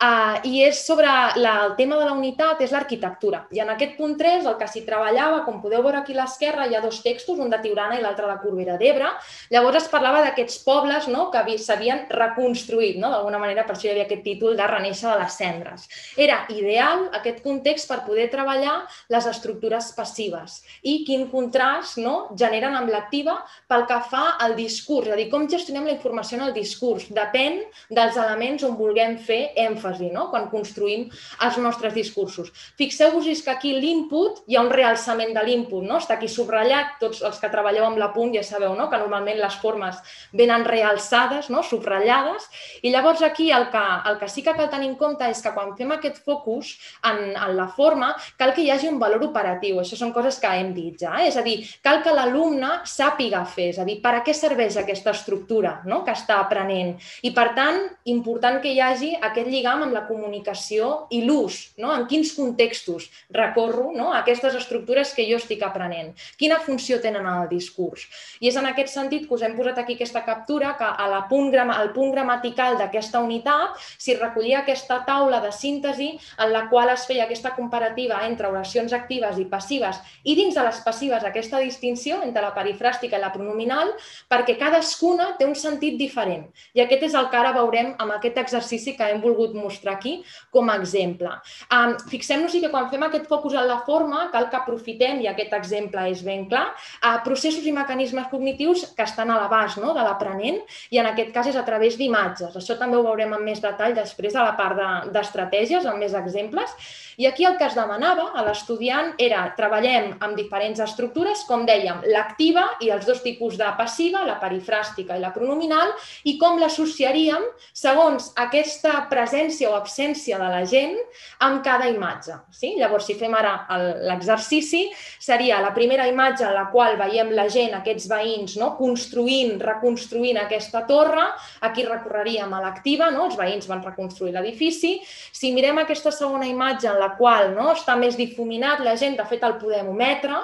i és sobre el tema de la unitat, és l'arquitectura. I en aquest punt 3, el que s'hi treballava, com podeu veure aquí a l'esquerra, hi ha dos textos, un de Tiurana i l'altre de Corbera d'Ebre. Llavors es parlava d'aquests pobles que s'havien reconstruït, d'alguna manera, per això hi havia aquest títol de Renéixer de les cendres. Era ideal aquest context per poder treballar les estructures passives i quin contrast generen amb l'activa pel que fa al discurs, és a dir, com gestionem la informació en el discurs. Depèn dels elements on vulguem fer èmfasi quan construïm els nostres discursos. Fixeu-vos que aquí l'input, hi ha un realçament de l'input, està aquí subratllat, tots els que treballeu amb l'apunt ja sabeu que normalment les formes venen realçades, subratllades, i llavors aquí el que sí que cal tenir en compte és que quan fem aquest focus en la forma, cal que hi hagi un valor operatiu. Això són coses que hem dit ja. És a dir, cal que l'alumne sàpiga fer, és a dir, per a què serveix aquesta estructura que està aprenent. I, per tant, important que hi hagi aquest lligam amb la comunicació i l'ús. En quins contextos recorro a aquestes estructures que jo estic aprenent? Quina funció tenen en el discurs? I és en aquest sentit que us hem posat aquí aquesta captura, que al punt gramatical d'aquesta unitat s'hi recollia aquesta taula de síntesi en la qual es feia aquesta comparativa entre oracions actives i passives, i dins de les passives aquesta distinció entre la perifràstica i la pronominal, perquè cadascuna té un sentit diferent. I aquest és el que ara veurem amb aquest exercici que hem volgut mostrar aquí com a exemple. Fixem-nos que quan fem aquest focus en la forma, cal que aprofitem, i aquest exemple és ben clar, processos i mecanismes cognitius que estan a l'abast de l'aprenent, i en aquest cas és a través d'imatges. Això també ho veurem amb més detall després a la part d'estratègies, amb més exemples. I aquí el que es demanava a l'estudiant era treballem amb diferents estructures, com dèiem, l'activa i els dos tipus de passiva, la perifràstica i la pronominal, i com l'associaríem segons aquesta presència o absència de la gent amb cada imatge. Llavors, si fem ara l'exercici, seria la primera imatge en la qual veiem la gent, aquests veïns, construint, reconstruint aquesta torre. Aquí recorreríem a l'activa, els veïns van reconstruir l'edifici. Si mirem aquesta segona imatge en la qual està més difuminat, la gent, de fet, el podem ometre,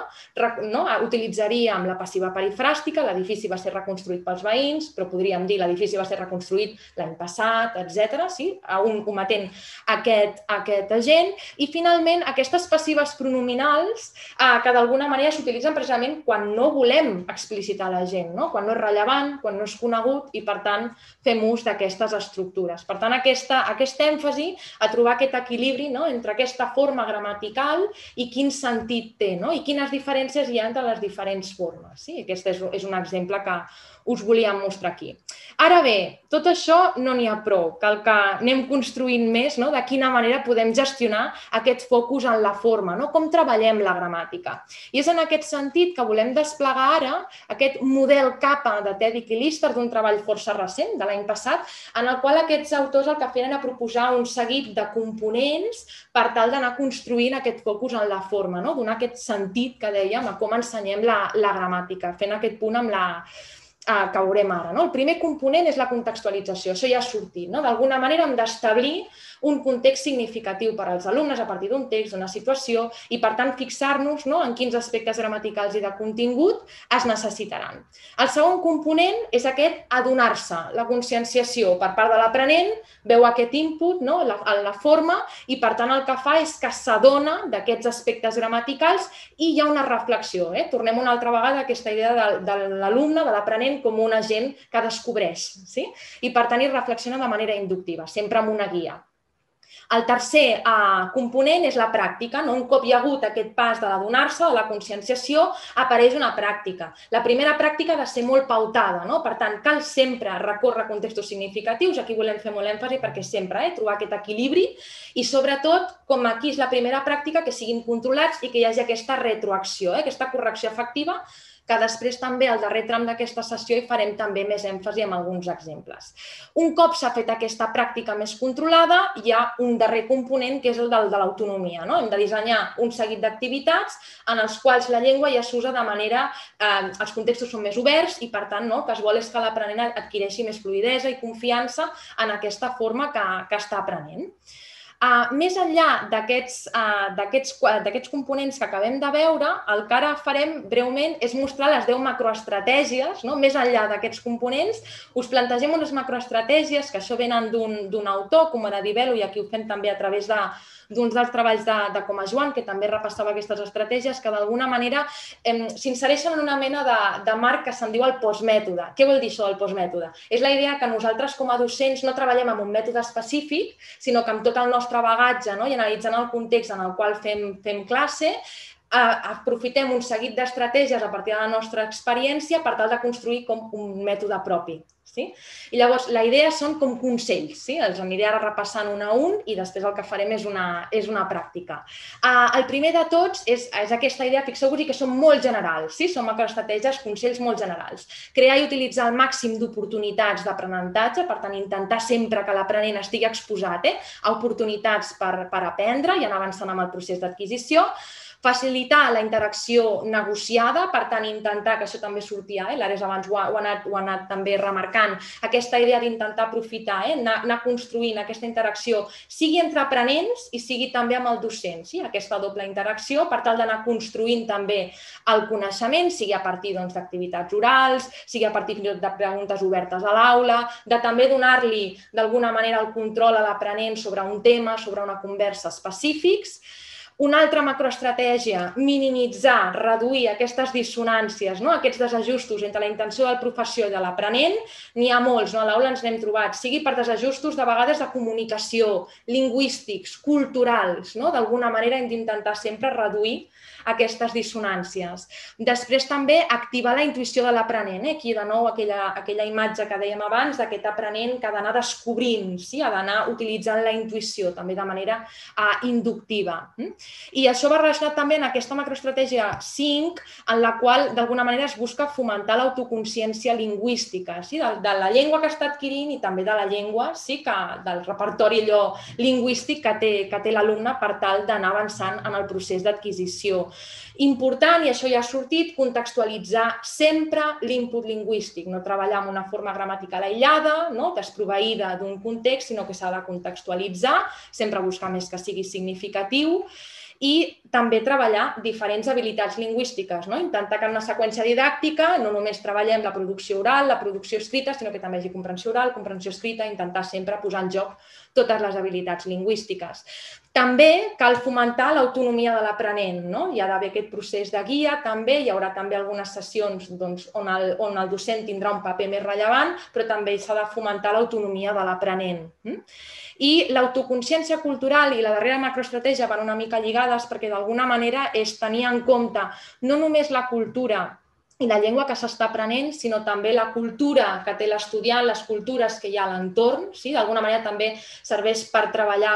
utilitzaríem la passiva perifràstica, l'edifici va ser reconstruït pels veïns, però podríem dir l'edifici va ser reconstruït l'any passat, etc. Ometent aquest agent. I, finalment, aquestes passives pronominals que d'alguna manera s'utilitzen precisament quan no volem explicitar la gent, quan no és rellevant, quan no és conegut, i, per tant, fem ús d'aquestes estructures. Per tant, aquest èmfasi a trobar aquest equilibri entre aquesta forma gramatical i quin sentit té, i quines diferències hi ha entre les diferents formes. Aquest és un exemple que us volíem mostrar aquí. Ara bé, tot això no n'hi ha prou, cal que anem construint més de quina manera podem gestionar aquest focus en la forma, com treballem la gramàtica. I és en aquest sentit que volem desplegar ara aquest model CAPA de Tèdic i Lister, d'un treball força recent, de l'any passat, en el qual aquests autors el que feien era proposar un seguit de components per tal d'anar construint aquest focus en la forma, donar aquest sentit que dèiem a com ensenyem la gramàtica, fent aquest punt amb la que veurem ara. El primer component és la contextualització, això ja ha sortit. D'alguna manera hem d'establir un context significatiu per als alumnes a partir d'un text, d'una situació, i per tant fixar-nos en quins aspectes gramaticals i de contingut es necessitaran. El segon component és aquest adonar-se, la conscienciació per part de l'aprenent, veu aquest input en la forma i per tant el que fa és que s'adona d'aquests aspectes gramaticals i hi ha una reflexió. Tornem una altra vegada a aquesta idea de l'alumne, de l'aprenent, com un agent que descobreix i per tant hi reflexiona de manera inductiva, sempre amb una guia. El tercer component és la pràctica. Un cop hi ha hagut aquest pas de l'adonar-se, de la conscienciació, apareix una pràctica. La primera pràctica ha de ser molt pautada, per tant, cal sempre recórrer a contextos significatius, aquí volem fer molt èmfasi perquè sempre trobar aquest equilibri i sobretot, com aquí és la primera pràctica, que siguin controlats i que hi hagi aquesta retroacció, aquesta correcció efectiva, que després també al darrer tram d'aquesta sessió hi farem també més èmfasi amb alguns exemples. Un cop s'ha fet aquesta pràctica més controlada, hi ha un darrer component que és el de l'autonomia. Hem de dissenyar un seguit d'activitats en els quals la llengua ja s'usa de manera... Els contextos són més oberts i, per tant, el que es vol és que l'aprenent adquireixi més fluïdesa i confiança en aquesta forma que està aprenent. Més enllà d'aquests components que acabem de veure, el que ara farem breument és mostrar les 10 macroestratègies. Més enllà d'aquests components, us plantegem unes macroestratègies, que això venen d'un autor, com era Divelo, i aquí ho fem també a través d'uns dels treballs de Comajoan, que també repassava aquestes estratègies, que d'alguna manera s'insereixen en una mena de marc que se'n diu el postmètode. Què vol dir això del postmètode? És la idea que nosaltres com a docents no treballem amb un mètode específic, sinó que amb tot el nostre bagatge i analitzant el context en el qual fem classe, aprofitem un seguit d'estratègies a partir de la nostra experiència per tal de construir com un mètode propi. I llavors la idea són com consells, els aniré ara repassant un a un i després el que farem és una pràctica. El primer de tots és aquesta idea, fixeu-vos que són molt generals, són macroestratègies, consells molt generals. Crear i utilitzar el màxim d'oportunitats d'aprenentatge, per tant intentar sempre que l'aprenent estigui exposat a oportunitats per aprendre i anar avançant amb el procés d'adquisició. Facilitar la interacció negociada, per tant, intentar, que això també sortia, l'Ares abans ho ha anat també remarcant, aquesta idea d'intentar aprofitar, anar construint aquesta interacció, sigui entre aprenents i sigui també amb el docent, aquesta doble interacció, per tal d'anar construint també el coneixement, sigui a partir d'activitats orals, sigui a partir de preguntes obertes a l'aula, de també donar-li d'alguna manera el control a l'aprenent sobre un tema, sobre una conversa específics. Una altra macroestratègia, minimitzar, reduir aquestes dissonàncies, aquests desajustos entre la intenció del professor i de l'aprenent. N'hi ha molts, a l'aula ens n'hem trobat, sigui per desajustos de vegades de comunicació, lingüístics, culturals. D'alguna manera hem d'intentar sempre reduir aquestes dissonàncies. Després també activar la intuïció de l'aprenent. Aquí de nou aquella imatge que dèiem abans d'aquest aprenent que ha d'anar descobrint, ha d'anar utilitzant la intuïció també de manera inductiva. I això va relacionat també en aquesta macroestratègia 5, en la qual d'alguna manera es busca fomentar l'autoconsciència lingüística, de la llengua que està adquirint i també de la llengua, del repertori lingüístic que té l'alumne per tal d'anar avançant en el procés d'adquisició. Important, i això ja ha sortit, contextualitzar sempre l'input lingüístic, no treballar amb una forma gramatical aïllada, desproveïda d'un context, sinó que s'ha de contextualitzar, sempre buscar més que sigui significatiu, i també treballar diferents habilitats lingüístiques, intentar que en una seqüència didàctica no només treballem la producció oral, la producció escrita, sinó que també hi hagi comprensió oral, comprensió escrita, intentar sempre posar en joc totes les habilitats lingüístiques. També cal fomentar l'autonomia de l'aprenent. Hi ha d'haver aquest procés de guia, també hi haurà també algunes sessions on el docent tindrà un paper més rellevant, però també s'ha de fomentar l'autonomia de l'aprenent. I l'autoconsciència cultural i la darrera macroestratègia van una mica lligades perquè d'alguna manera és tenir en compte no només la cultura i la llengua que s'està aprenent, sinó també la cultura que té l'estudiant, les cultures que hi ha a l'entorn. D'alguna manera també serveix per treballar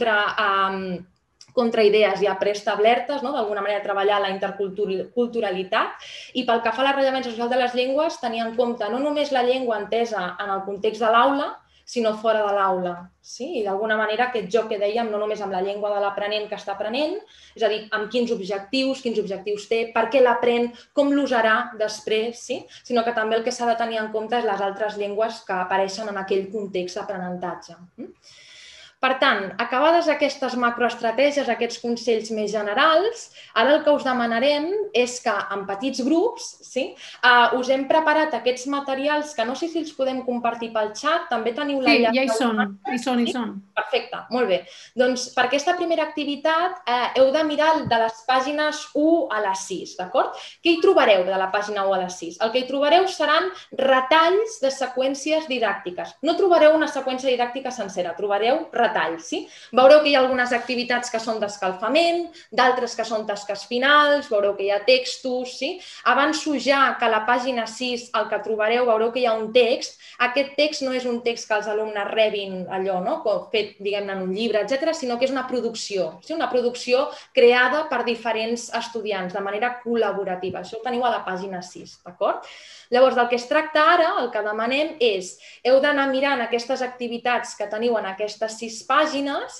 contra idees ja preestablertes, d'alguna manera treballar la interculturalitat. I pel que fa a la rellevància social de les llengües, tenir en compte no només la llengua entesa en el context de l'aula, sinó fora de l'aula. I d'alguna manera aquest joc que dèiem, no només amb la llengua de l'aprenent que està aprenent, és a dir, amb quins objectius té, per què l'aprèn, com l'usarà després, sinó que també el que s'ha de tenir en compte és les altres llengües que apareixen en aquell context d'aprenentatge. Per tant, acabades aquestes macroestratègies, aquests consells més generals, ara el que us demanarem és que en petits grups us hem preparat aquests materials que no sé si els podem compartir pel xat, també teniu l'enllaç. Sí, ja hi són. Perfecte, molt bé. Doncs per aquesta primera activitat heu de mirar de les pàgines 1 a les 6, d'acord? Què hi trobareu de la pàgina 1 a les 6? El que hi trobareu seran retalls de seqüències didàctiques. No trobareu una seqüència didàctica sencera, trobareu retalls. Veureu que hi ha algunes activitats que són d'escalfament, d'altres que són tasques finals, veureu que hi ha textos. Avanço ja que a la pàgina 6 el que trobareu, veureu que hi ha un text. Aquest text no és un text que els alumnes rebin allò, fet, diguem-ne, en un llibre, etc., sinó que és una producció creada per diferents estudiants de manera col·laborativa. Això ho teniu a la pàgina 6, d'acord? Llavors, del que es tracta ara, el que demanem és, heu d'anar mirant aquestes activitats que teniu en aquestes 6 pàgines,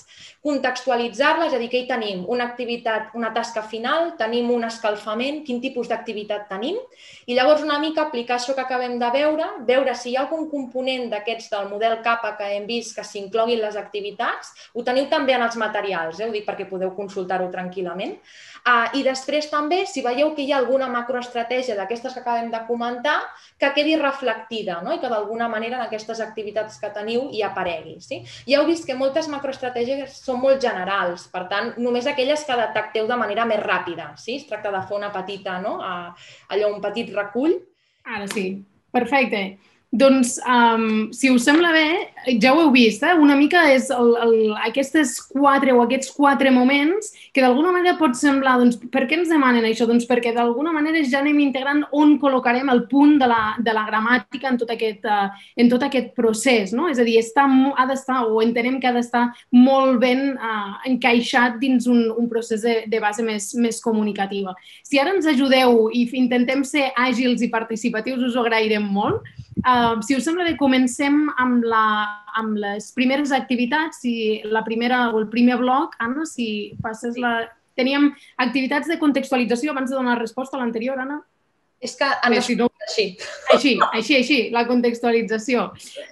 contextualitzar-la, és a dir, que hi tenim una activitat, una tasca final, tenim un escalfament, quin tipus d'activitat tenim, i llavors una mica aplicar això que acabem de veure si hi ha algun component d'aquests del model CAPA que hem vist que s'incloguin les activitats, ho teniu també en els materials, ho dic perquè podeu consultar-ho tranquil·lament. I després també, si veieu que hi ha alguna macroestratègia d'aquestes que acabem de comentar, que quedi reflectida i que d'alguna manera en aquestes activitats que teniu hi aparegui. Ja heu vist que moltes macroestratègies són molt generals, per tant, només aquelles que detecteu de manera més ràpida. Es tracta de fer una petita, allò, un petit recull. Ara sí, perfecte. Doncs, si us sembla bé, ja ho heu vist, una mica és aquests quatre moments que d'alguna manera pot semblar, doncs, per què ens demanen això? Doncs perquè d'alguna manera ja anem integrant on col·locarem el punt de la gramàtica en tot aquest procés, no? És a dir, ha d'estar, o entenem que ha d'estar molt ben encaixat dins un procés de base més comunicativa. Si ara ens ajudeu i intentem ser àgils i participatius, us ho agrairem molt. Si us sembla bé, comencem amb les primeres activitats. La primera o el primer bloc, Anna, si passes la... Teníem activitats de contextualització abans de donar resposta a l'anterior, Anna. És que han d'explicar així. Així, la contextualització.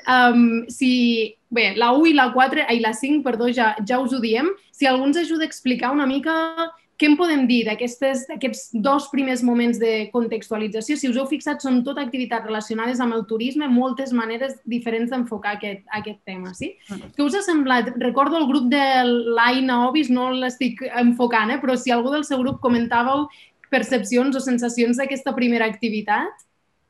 Bé, la 1 i la 4, la 5, perdó, ja us ho diem. Si algú ens ajuda a explicar una mica què en podem dir d'aquests dos primers moments de contextualització? Si us heu fixat, són tot activitats relacionades amb el turisme, moltes maneres diferents d'enfocar aquest tema, sí? Què us ha semblat? Recordo el grup de l'Aina Obis, no l'estic enfocant, però si algú del seu grup comentàveu percepcions o sensacions d'aquesta primera activitat?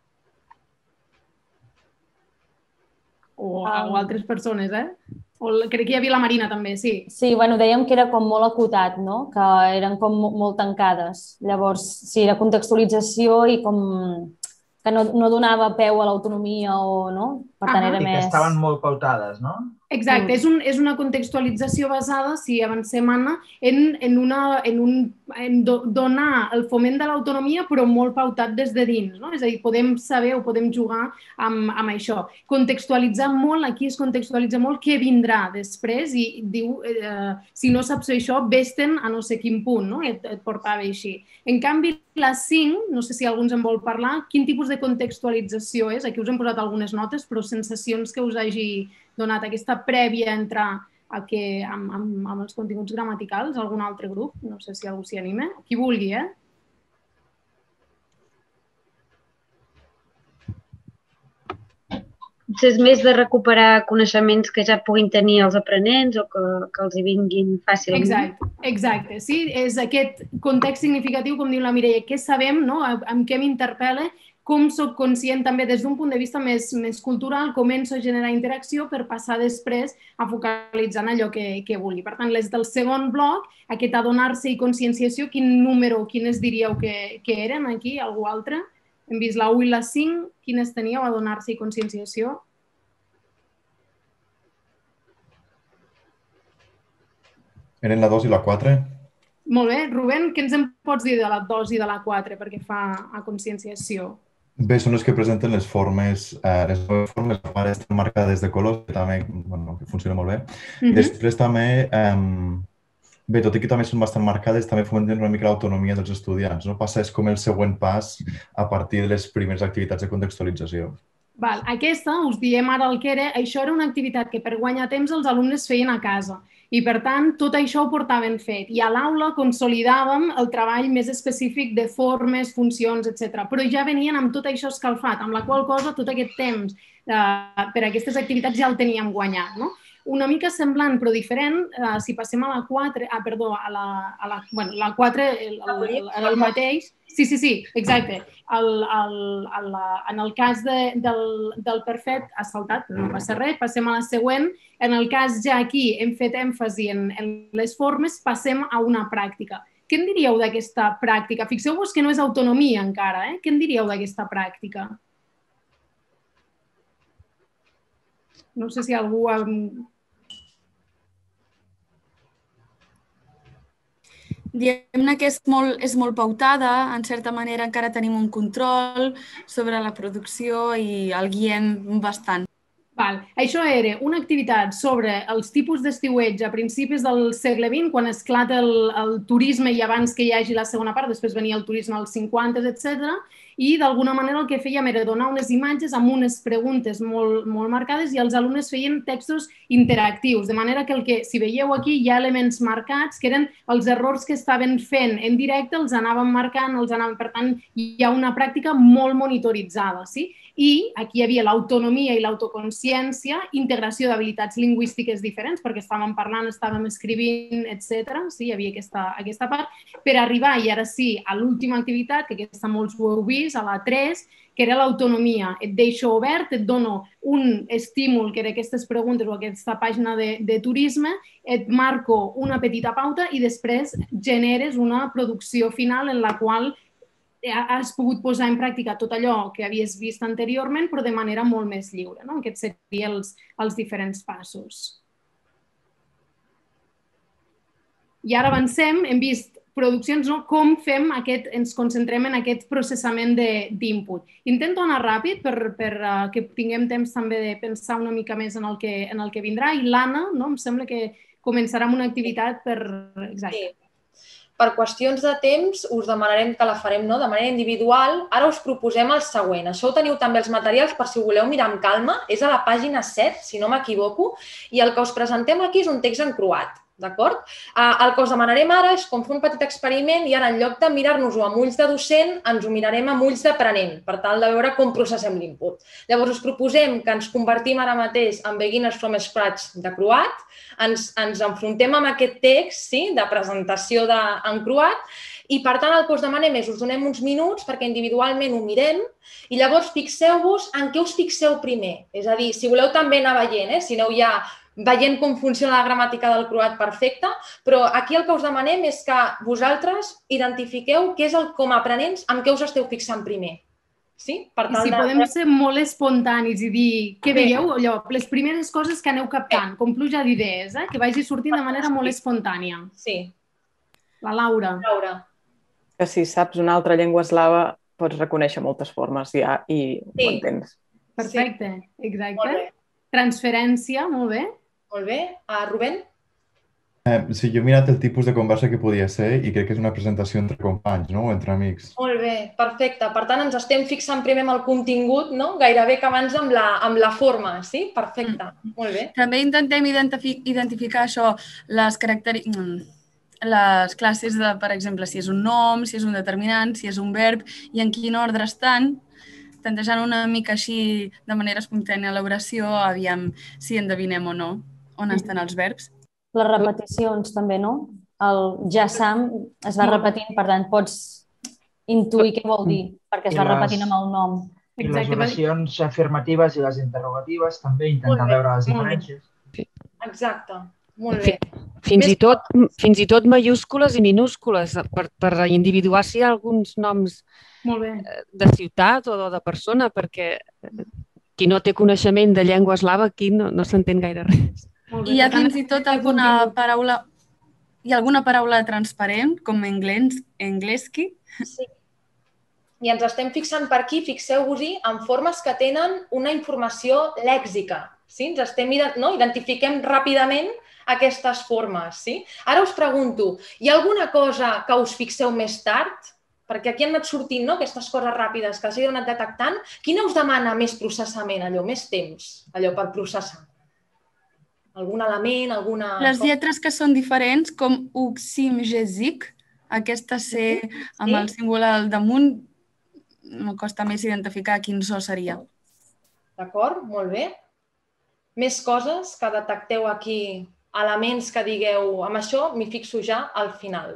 O altres persones, crec que hi havia la Marina també, sí. Sí, dèiem que era com molt acotat, no? Que eren com molt tancades. Llavors, sí, la contextualització i com que no donava peu a l'autonomia o no? Per tant, era més... I que estaven molt pautades, no? Exacte, és una contextualització basada, si avancem, Anna, en donar el foment de l'autonomia, però molt pautat des de dins, no? És a dir, podem saber o podem jugar amb això. Contextualitzar molt, aquí es contextualitza molt què vindrà després i diu, si no saps això, vés-te'n a no sé quin punt, no? Et portava així. En canvi, la 5, no sé si algú ens en vol parlar, quin tipus de contextualització és? Aquí us hem posat algunes notes, però sensacions que us hagi donat aquesta prèvia a entrar amb els continguts gramaticals, algun altre grup, no sé si algú s'hi anima, qui vulgui, És més de recuperar coneixements que ja puguin tenir els aprenents o que els hi vinguin fàcilment. Exacte, sí, és aquest context significatiu, com diu la Mireia, què sabem, amb què m'interpel·la, com soc conscient també des d'un punt de vista més cultural, començo a generar interacció per passar després a focalitzar en allò que vulgui. Per tant, les del segon bloc, aquest adonar-se i conscienciació, quin número, quines diríeu que eren aquí, algú altre? Hem vist la 1 i la 5, quines teníeu, adonar-se i conscienciació? Eren la 2 i la 4. Molt bé. Rubén, què ens en pots dir de la 2 i de la 4 perquè fa a conscienciació? Bé, són les que presenten les formes. Les formes estan marcades de colors, que també que funciona molt bé. Després també, bé, tot i que també són bastant marcades, també fomenten una mica l'autonomia dels estudiants. Passa és com el següent pas a partir de les primeres activitats de contextualització. Aquesta, us diem ara el que era, això era una activitat que per guanyar temps els alumnes feien a casa. I, per tant, tot això ho portaven fet. I a l'aula consolidàvem el treball més específic de formes, funcions, etc. Però ja venien amb tot això escalfat, amb la qual cosa tot aquest temps per a aquestes activitats ja el teníem guanyat, no? Una mica semblant però diferent, si passem a la 4, la 4 era el mateix. Sí, exacte. En el cas del perfet ha saltat, no passa res, passem a la següent. En el cas ja aquí hem fet èmfasi en les formes, passem a una pràctica. Què en diríeu d'aquesta pràctica? Fixeu-vos que no és autonomia encara, Què en diríeu d'aquesta pràctica? No sé si algú... Diguem-ne que és molt pautada, en certa manera encara tenim un control sobre la producció i el guiem bastant. Això era una activitat sobre els tipus d'estiueig a principis del segle XX, quan esclata el turisme i abans que hi hagi la segona part, després venia el turisme als 50, etc. I d'alguna manera el que fèiem era donar unes imatges amb unes preguntes molt marcades i els alumnes feien textos interactius, de manera que si veieu aquí hi ha elements marcats que eren els errors que estaven fent en directe, els anàvem marcant, per tant hi ha una pràctica molt monitoritzada, sí? I aquí hi havia l'autonomia i l'autoconsciència, integració d'habilitats lingüístiques diferents, perquè estàvem parlant, estàvem escrivint, etc. Sí, hi havia aquesta part, per arribar, i ara sí, a l'última activitat, que aquesta molts ho heu vist, a la 3, que era l'autonomia. Et deixo obert, et dono un estímul, que era aquestes preguntes o aquesta pàgina de turisme, et marco una petita pauta i després generes una producció final en la qual has pogut posar en pràctica tot allò que havies vist anteriorment, però de manera molt més lliure. Aquests serien els diferents passos. I ara avancem, hem vist produccions, com fem ens concentrem en aquest processament d'input. Intento anar ràpid perquè tinguem temps també de pensar una mica més en el que vindrà. I l'Anna, em sembla que començarà amb una activitat exacte. Per qüestions de temps us demanarem que la farem de manera individual. Ara us proposem el següent. Això ho teniu també els materials per si ho voleu mirar amb calma. És a la pàgina 7, si no m'equivoco, i el que us presentem aquí és un text en croat. D'acord? El que us demanarem ara és com fer un petit experiment i ara en lloc de mirar-nos-ho amb ulls de docent ens ho mirarem amb ulls d'aprenent per tal de veure com processem l'input. Llavors us proposem que ens convertim ara mateix en Beginners from Scratch de croat, ens enfrontem amb aquest text de presentació en croat i per tant el que us demanem és us donem uns minuts perquè individualment ho mirem i llavors fixeu-vos en què us fixeu primer. És a dir, si voleu també anar veient, si aneu ja veient com funciona la gramàtica del croat perfecte, però aquí el que us demanem és que vosaltres identifiqueu què és com a aprenents amb què us esteu fixant primer. Sí? I si podem ser molt espontanis i dir què veieu, les primeres coses que aneu captant, com pluja d'idees, que vagi sortint de manera molt espontània. Sí. La Laura. Que si saps una altra llengua eslava pots reconèixer moltes formes ja i ho entens. Perfecte, exacte. Transferència, molt bé. Molt bé. Rubén? Sí, jo he mirat el tipus de conversa que podia ser i crec que és una presentació entre companys, o entre amics. Molt bé, perfecte. Per tant, ens estem fixant primer amb el contingut, gairebé que abans amb la forma, sí? Perfecte, molt bé. També intentem identificar això, les classes de, per exemple, si és un nom, si és un determinant, si és un verb i en quin ordre estan, tendejant una mica així de manera espontània l'oració, aviam si endevinem o no on estan els verbs. Les repeticions també, no? El ja-sam es va repetint, per tant, pots intuir què vol dir, perquè es va repetint amb el nom. I les oracions afirmatives i les interrogatives també intenten veure les diferències. Exacte, molt bé. Fins i tot majúscules i minúscules, per individuar si hi ha alguns noms de ciutat o de persona, perquè qui no té coneixement de llengua eslava aquí no s'entén gaire res. I hi ha fins i tot alguna paraula transparent, com engleski. Sí. I ens estem fixant per aquí, fixeu-vos-hi, en formes que tenen una informació lèxica. Ens estem identifiquem ràpidament aquestes formes. Ara us pregunto, hi ha alguna cosa que us fixeu més tard? Perquè aquí han anat sortint aquestes coses ràpides que s'hi heu anat detectant. Quina us demana més processament, més temps, per processar? Algun element, alguna... Les lletres que són diferents, com uxim, gesic, aquesta C amb el símbol al damunt, em costa més identificar quin so seria. D'acord, molt bé. Més coses que detecteu aquí, elements que digueu, amb això m'hi fixo ja al final.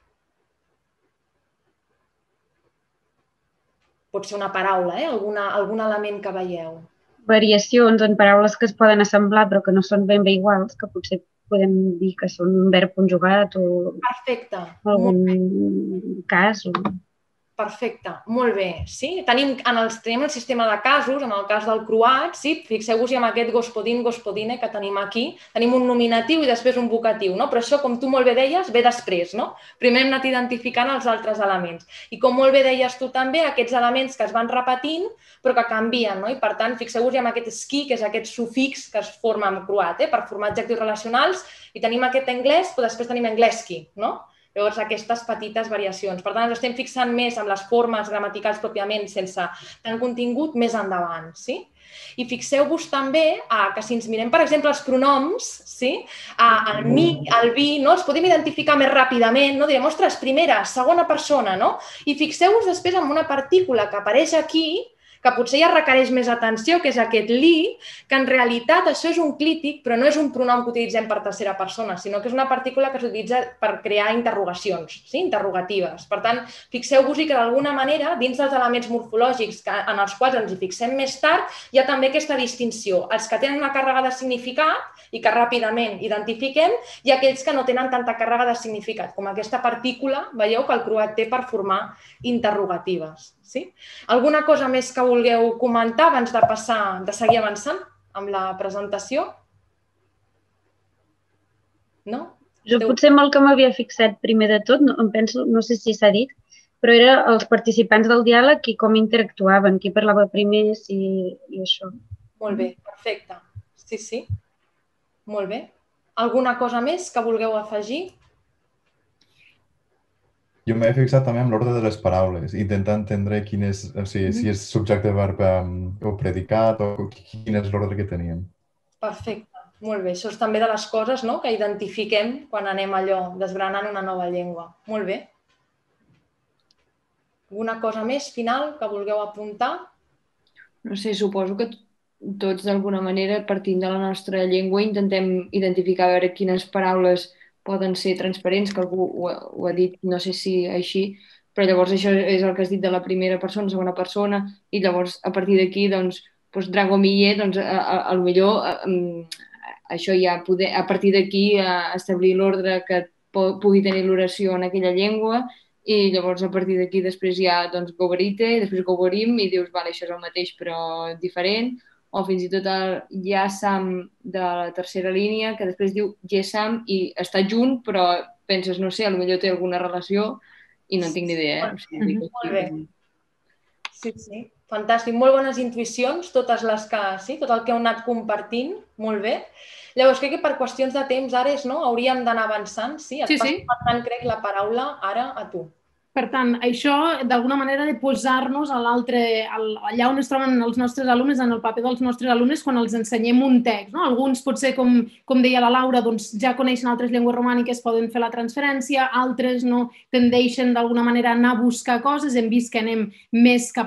Pot ser una paraula, algun element que veieu. Variacions en paraules que es poden assemblar però que no són ben bé iguals, que potser podem dir que són un verb conjugat o perfecte. Algun cas. Perfecte, molt bé. Sí? Tenim el sistema de casos, en el cas del croat, sí? Fixeu-vos-hi amb aquest gospodin, gospodine que tenim aquí. Tenim un nominatiu i després un vocatiu, no? Però això, com tu molt bé deies, ve després, no? Primer hem anat identificant els altres elements. I com molt bé deies tu també, aquests elements que es van repetint però que canvien, no? I per tant, fixeu-vos-hi amb aquest ski, que és aquest sufix que es forma en croat, per formar adjectius relacionals, i tenim aquest anglès, però després tenim angleski, no? Llavors, aquestes petites variacions. Per tant, ens estem fixant més en les formes gramaticals pròpiament sense tant contingut més endavant. Sí? I fixeu-vos també que si ens mirem, per exemple, els pronoms, el mi, el vi, els podem identificar més ràpidament, direm, ostres, primera, segona persona, no? I fixeu-vos després en una partícula que apareix aquí, que potser ja requereix més atenció, que és aquest li, que en realitat això és un clític, però no és un pronom que utilitzem per tercera persona, sinó que és una partícula que s'utilitza per crear interrogacions, interrogatives. Per tant, fixeu-vos-hi que d'alguna manera, dins dels elements morfològics en els quals ens hi fixem més tard, hi ha també aquesta distinció. Els que tenen una càrrega de significat i que ràpidament identifiquem, i aquells que no tenen tanta càrrega de significat, com aquesta partícula, veieu, que el croat té per formar interrogatives. Sí? Alguna cosa més que vulgueu comentar abans de seguir avançant amb la presentació? No? Jo potser amb el que m'havia fixat primer de tot, no sé si s'ha dit, però era els participants del diàleg i com interactuaven, qui parlava primer i això. Molt bé, perfecte. Sí. Molt bé. Alguna cosa més que vulgueu afegir? Jo m'he fixat també en l'ordre de les paraules, intentar entendre quin és, si és subjecte, verb o predicat o quin és l'ordre que tenien. Perfecte, molt bé. Això és també de les coses que identifiquem quan anem desgranant una nova llengua. Molt bé. Alguna cosa més final que vulgueu apuntar? No sé, suposo que tots d'alguna manera, partint de la nostra llengua, intentem identificar a veure quines paraules poden ser transparents, que algú ho ha dit, no sé si així, però llavors això és el que has dit de la primera persona, segona persona, i llavors a partir d'aquí, doncs, Dragomir, doncs, potser això ja poder, a partir d'aquí, establir l'ordre que pugui tenir l'oració en aquella llengua, i llavors a partir d'aquí després hi ha, doncs, Govorite, després Govorim, i dius, vale, això és el mateix però diferent, o fins i tot el Yasam de la tercera línia, que després diu Yesam i està junt, però penses, no sé, potser té alguna relació i no en tinc ni idea. Molt bé. Sí. Fantàstic. Molt bones intuïcions, totes les que, tot el que heu anat compartint. Molt bé. Llavors, crec que per qüestions de temps, Ares, hauríem d'anar avançant. Sí, et passo per tant, crec, la paraula ara a tu. Per tant, això, d'alguna manera, de posar-nos allà on es troben els nostres alumnes, en el paper dels nostres alumnes, quan els ensenyem un text. Alguns, potser, com deia la Laura, ja coneixen altres llengües romàniques, poden fer la transferència, altres no tendeixen, d'alguna manera, a anar a buscar coses. Hem vist que anem més cap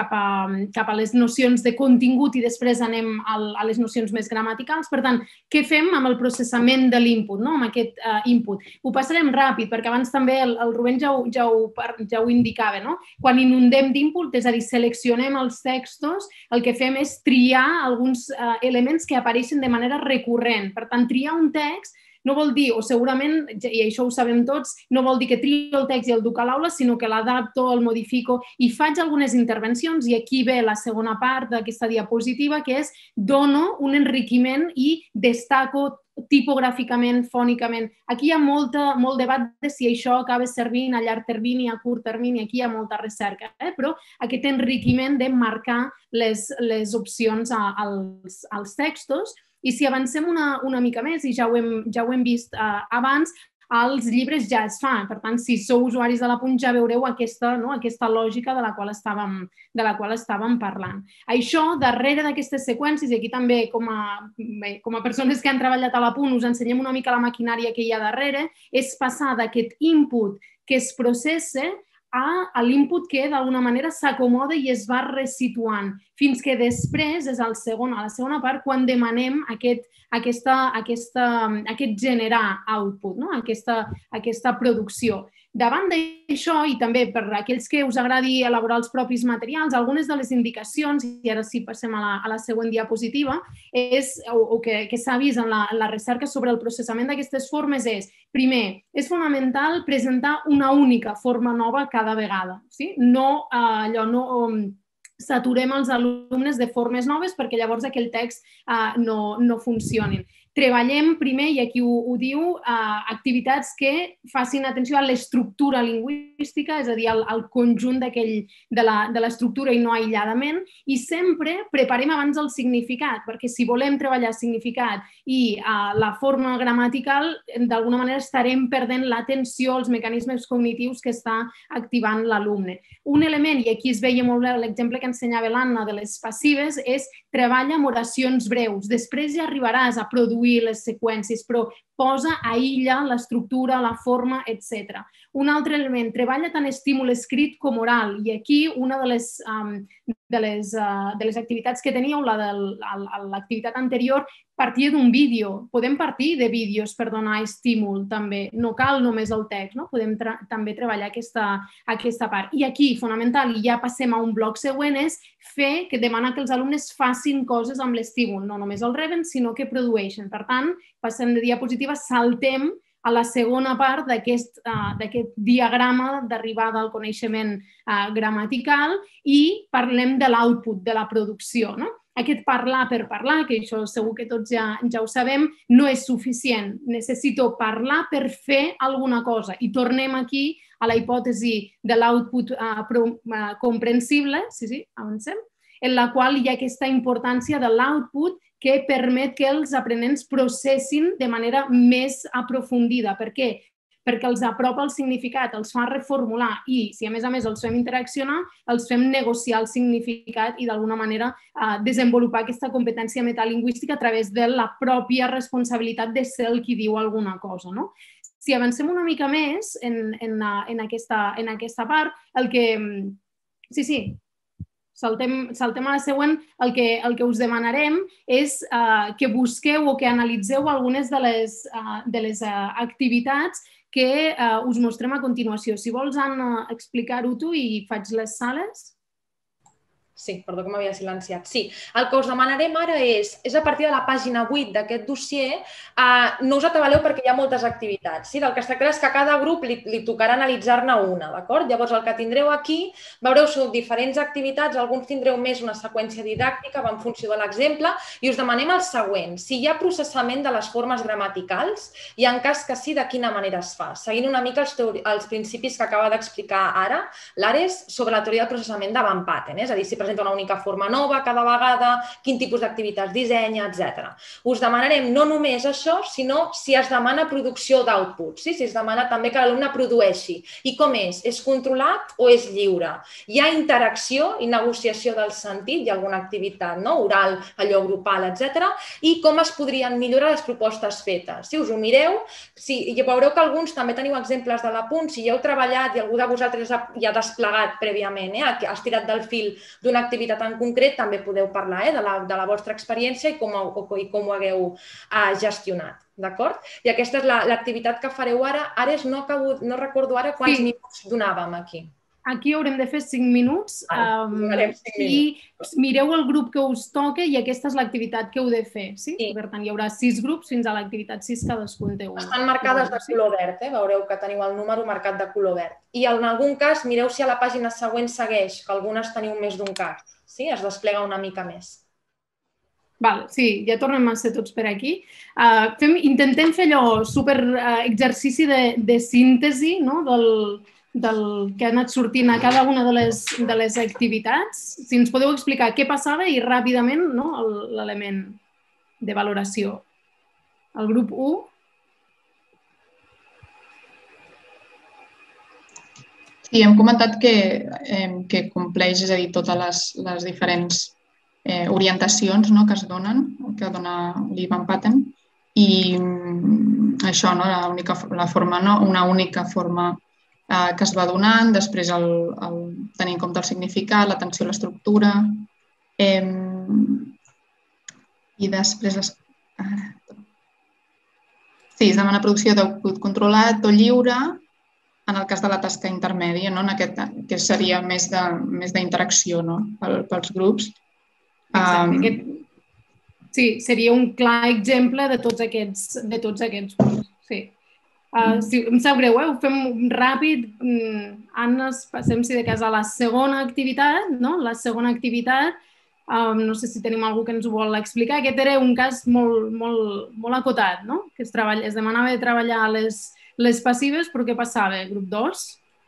a les nocions de contingut i després anem a les nocions més gramaticals. Per tant, què fem amb el processament de l'input, amb aquest input? Ho passarem ràpid, perquè abans també el Rubén ja ho indicava, no? Quan inundem d'input, és a dir, seleccionem els textos, el que fem és triar alguns elements que apareixen de manera recurrent. Per tant, triar un text no vol dir, o segurament, i això ho sabem tots, no vol dir que trio el text i el duc a l'aula, sinó que l'adapto, el modifico i faig algunes intervencions, i aquí ve la segona part d'aquesta diapositiva, que és dono un enriquiment i destaco tipogràficament, fònicament. Aquí hi ha molt debat de si això acaba servint a llarg termini, a curt termini, aquí hi ha molta recerca, però aquest enriquiment de marcar les opcions als textos. I si avancem una mica més, i ja ho hem vist abans, els llibres ja es fan. Per tant, si sou usuaris de l'Apunt ja veureu aquesta lògica de la qual estàvem parlant. Això, darrere d'aquestes seqüències, i aquí també com a persones que han treballat a l'Apunt us ensenyem una mica la maquinària que hi ha darrere, és passar d'aquest input que es processa a l'input que d'alguna manera s'acomoda i es va resituant, fins que després és a la segona part quan demanem aquest generar output, aquesta producció. Davant d'això, i també per aquells que us agradi elaborar els propis materials, algunes de les indicacions, i ara sí passem a la següent diapositiva, o que s'ha vist en la recerca sobre el processament d'aquestes formes és, primer, és fonamental presentar una única forma nova cada vegada. No saturem els alumnes de formes noves perquè llavors aquell text no funcionin. Treballem primer, i aquí ho diu, activitats que facin atenció a l'estructura lingüística, és a dir, al conjunt de l'estructura i no aïlladament, i sempre preparem abans el significat, perquè si volem treballar significat i la forma gramatical, d'alguna manera estarem perdent l'atenció als mecanismes cognitius que està activant l'alumne. Un element, i aquí es veia molt bé l'exemple que ensenyava l'Anna de les passives, és treballa amb oracions breus. Després ja arribaràs a produir les seqüències, però aïlla l'estructura, la forma, etc. Un altre element, treballa tant estímul escrit com oral. I aquí una de les activitats que teníeu, l'activitat anterior, partia d'un vídeo. Podem partir de vídeos per donar estímul, també. No cal només el text, no? Podem també treballar aquesta part. I aquí, fonamental, i ja passem a un bloc següent, és demanar que els alumnes facin coses amb l'estímul. No només el reben, sinó que produeixen. Per tant, passem de diapositiva, saltem a la segona part d'aquest diagrama d'arribada al coneixement gramatical i parlem de l'output, de la producció. Aquest parlar per parlar, que això segur que tots ja ho sabem, no és suficient. Necessito parlar per fer alguna cosa. I tornem aquí a la hipòtesi de l'output comprensible, avancem, en la qual hi ha aquesta importància de l'output que permet que els aprenents processin de manera més aprofundida. Per què? Perquè els apropa el significat, els fa reformular i, si a més els fem interaccionar, els fem negociar el significat i d'alguna manera desenvolupar aquesta competència metalingüística a través de la pròpia responsabilitat de ser el qui diu alguna cosa. Si avancem una mica més en aquesta part, saltem a la següent, el que us demanarem és que busqueu o que analitzeu algunes de les activitats que us mostrem a continuació. Si vols, Anna, explicar-ho tu i faig les sales. Sí, perdó que m'havia silenciat. Sí, el que us demanarem ara és a partir de la pàgina 8 d'aquest dossier, no us atabaleu perquè hi ha moltes activitats. Del que es tractarà és que a cada grup li tocarà analitzar-ne una, d'acord? Llavors, el que tindreu aquí, veureu, són diferents activitats, alguns tindreu més una seqüència didàctica, va en funció de l'exemple, i us demanem el següent. Si hi ha processament de les formes gramaticals i, en cas que sí, de quina manera es fa? Seguint una mica els principis que acaba d'explicar ara l'Ares sobre la teoria del processament de Van Patten, és a dir, si presenta una única forma nova cada vegada, quin tipus d'activitats dissenya, etc. Us demanarem no només això, sinó si es demana producció d'output, si es demana també que l'alumne produeixi. I com és? És controlat o és lliure? Hi ha interacció i negociació del sentit, hi ha alguna activitat oral, allò grupal, etc. I com es podrien millorar les propostes fetes? Si us ho mireu, veureu que alguns també teniu exemples de l'apunt, si hi heu treballat i algú de vosaltres ja ha desplegat prèviament, ha estirat del fil d'una activitat en concret, també podeu parlar de la vostra experiència i com ho hagueu gestionat. D'acord? I aquesta és l'activitat que fareu ara. Ares, no recordo ara quants minuts donàvem aquí. Aquí haurem de fer 5 minuts i mireu el grup que us toca i aquesta és l'activitat que heu de fer. Per tant, hi haurà 6 grups fins a l'activitat 6, cadascun té un. Estan marcades de color verd, veureu que teniu el número marcat de color verd. I en algun cas, mireu si a la pàgina següent segueix, que algunes teniu més d'un cas. Es desplega una mica més. Sí, ja tornem a ser tots per aquí. Intentem fer allò super exercici de síntesi del que ha anat sortint a cada una de les activitats. Si ens podeu explicar què passava i ràpidament l'element de valoració. El grup 1. Sí, hem comentat que compleix, és a dir, totes les diferents orientacions que es donen, que dona l'Van Patten, i això, una única forma que es va donant, després tenir en compte el significat, l'atenció a l'estructura, i després es demana producció d'output controlat o lliure, en el cas de la tasca intermèdia, no? En aquest, que seria més d'interacció, no? Pels grups. Exacte. Sí, seria un clar exemple de tots aquests punts. Sí. Em sap greu, ho fem ràpid. Anna, passem, si de cas, a la segona activitat, no? La segona activitat, no sé si tenim algú que ens ho vol explicar. Aquest era un cas molt acotat, no? Que es demanava de treballar les passives, però què passava? Grup 2?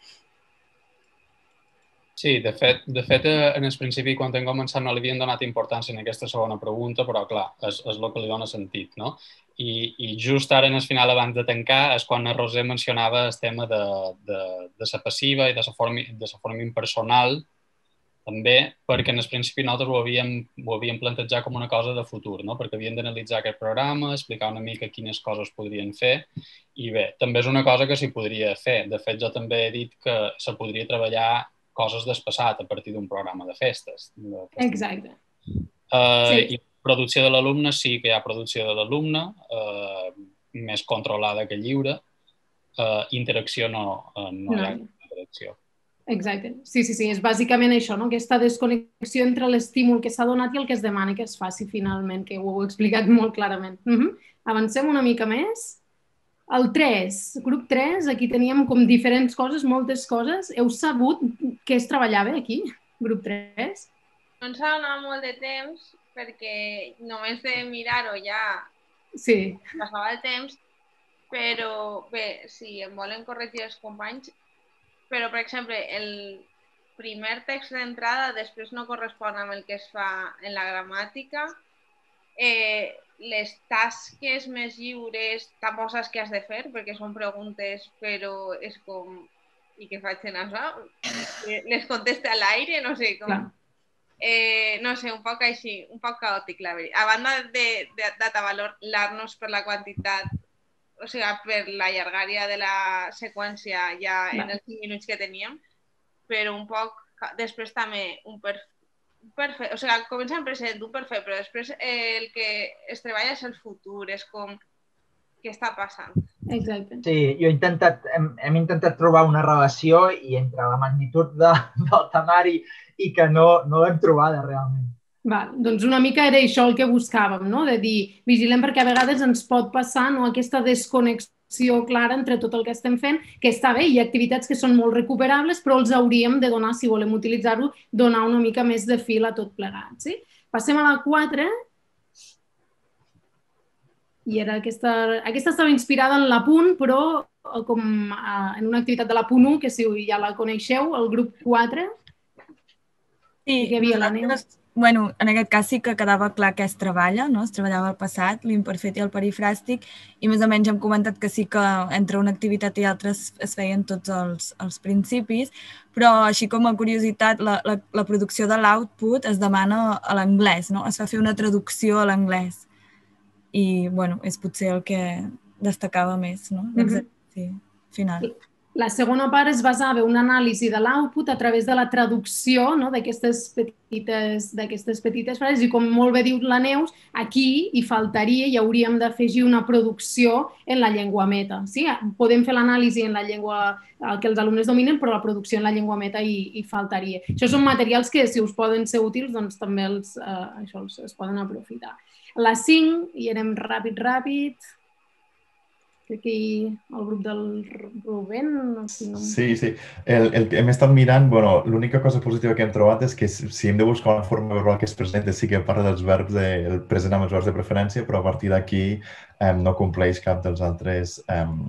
Sí, de fet, en el principi, quan hem començat, no li havien donat importància en aquesta segona pregunta, però, clar, és el que li dona sentit, no? I just ara, en el final, abans de tancar, és quan la Roser mencionava el tema de la passiva i de la forma impersonal, també, perquè en el principi nosaltres ho havíem plantejat com una cosa de futur, no? Perquè havíem d'analitzar aquest programa, explicar una mica quines coses podrien fer, i bé, també és una cosa que s'hi podria fer. De fet, jo també he dit que se podria treballar coses del passat a partir d'un programa de festes. Exacte. I producció de l'alumne, sí que hi ha producció de l'alumne, més controlada que lliure. Interacció no hi ha interacció. Exacte. Sí, és bàsicament això, no? Aquesta desconnexió entre l'estímul que s'ha donat i el que es demana que es faci finalment, que ho heu explicat molt clarament. Avancem una mica més. El 3, grup 3, aquí teníem com diferents coses, moltes coses. Heu sabut què es treballava aquí, grup 3? No ens ha donat molt de temps perquè només de mirar-ho ja passava el temps, però bé, si em volen corregir els companys, però per exemple el primer text d'entrada després no correspon amb el que es fa en la gramàtica. Les tasques més lliures tampoc saps què has de fer perquè són preguntes, però és com i què faig en això? Les conteste a l'aire, no sé com... no sé, un poc així, un poc caòtic, la veritat. A banda d'atavalar-nos per la quantitat, o sigui, per la llargària de la seqüència ja en els 5 minuts que teníem, però un poc, després també un perfil, o sigui, comença en present, un per fer, però després el que es treballa és el futur, és com què està passant. Exacte. Sí, hem intentat trobar una relació i entre la magnitud del temari i que no l'hem trobada realment. Doncs una mica era això el que buscàvem, no? De dir, vigilem perquè a vegades ens pot passar aquesta desconnexió clara entre tot el que estem fent, que està bé, hi ha activitats que són molt recuperables, però els hauríem de donar, si volem utilitzar-ho, donar una mica més de fil a tot plegat. Sí? Passem a la 4. I era aquesta estava inspirada en l'apunt, però com en una activitat de l'apunt 1, que si ja la coneixeu, el grup 4. Sí, bueno, en aquest cas sí que quedava clar que es treballa, no? Es treballava el passat, l'imperfet i el perifràstic, i més o menys hem comentat que sí que entre una activitat i altres es feien tots els principis, però així com a curiositat, la producció de l'output es demana a l'anglès, no? Es fa fer una traducció a l'anglès. I, bueno, és potser el que destacava més, no? L'exercici final. La segona part es basava en una anàlisi de l'output a través de la traducció d'aquestes petites frases i com molt bé diu la Neus, aquí hi faltaria i hauríem d'afegir una producció en la llengua meta. Sí? Podem fer l'anàlisi en la llengua que els alumnes dominen, però la producció en la llengua meta hi faltaria. Això són materials que, si us poden ser útils, doncs també es poden aprofitar. La 5, i anem ràpid. Aquí el grup del Rubén... Sí. Hem estat mirant, l'única cosa positiva que hem trobat és que si hem de buscar una forma verbal que es presenta, sí que parla dels verbs del present amb els verbs de preferència, però a partir d'aquí no compleix cap dels altres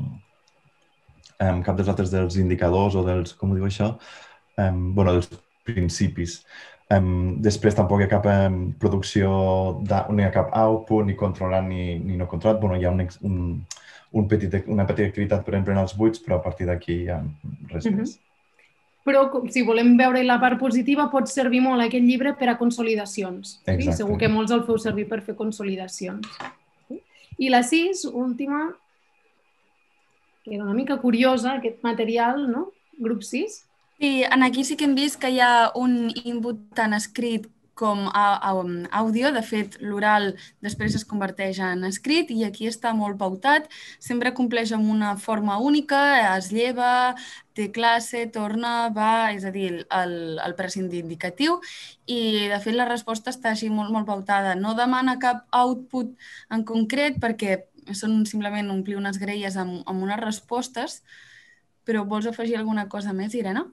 dels indicadors o dels, com ho diu això? Dels principis. Després tampoc hi ha cap producció, no hi ha cap output, ni controlat ni no controlat. Hi ha una petita activitat per emplenar els buits, però a partir d'aquí hi ha res més. Però si volem veure la part positiva, pot servir molt aquest llibre per a consolidacions. Segur que molts el feu servir per fer consolidacions. I la 6, última, que era una mica curiosa, aquest material, no? Grup 6. Sí, aquí sí que hem vist que hi ha un input tant escrit com àudio. De fet, l'oral després es converteix en escrit i aquí està molt pautat. Sempre compleix amb una forma única, es lleva, té classe, torna, va, és a dir, el present indicatiu. I, de fet, la resposta està així molt pautada. No demana cap output en concret perquè són simplement omplir unes grelles amb unes respostes. Però vols afegir alguna cosa més, Irene?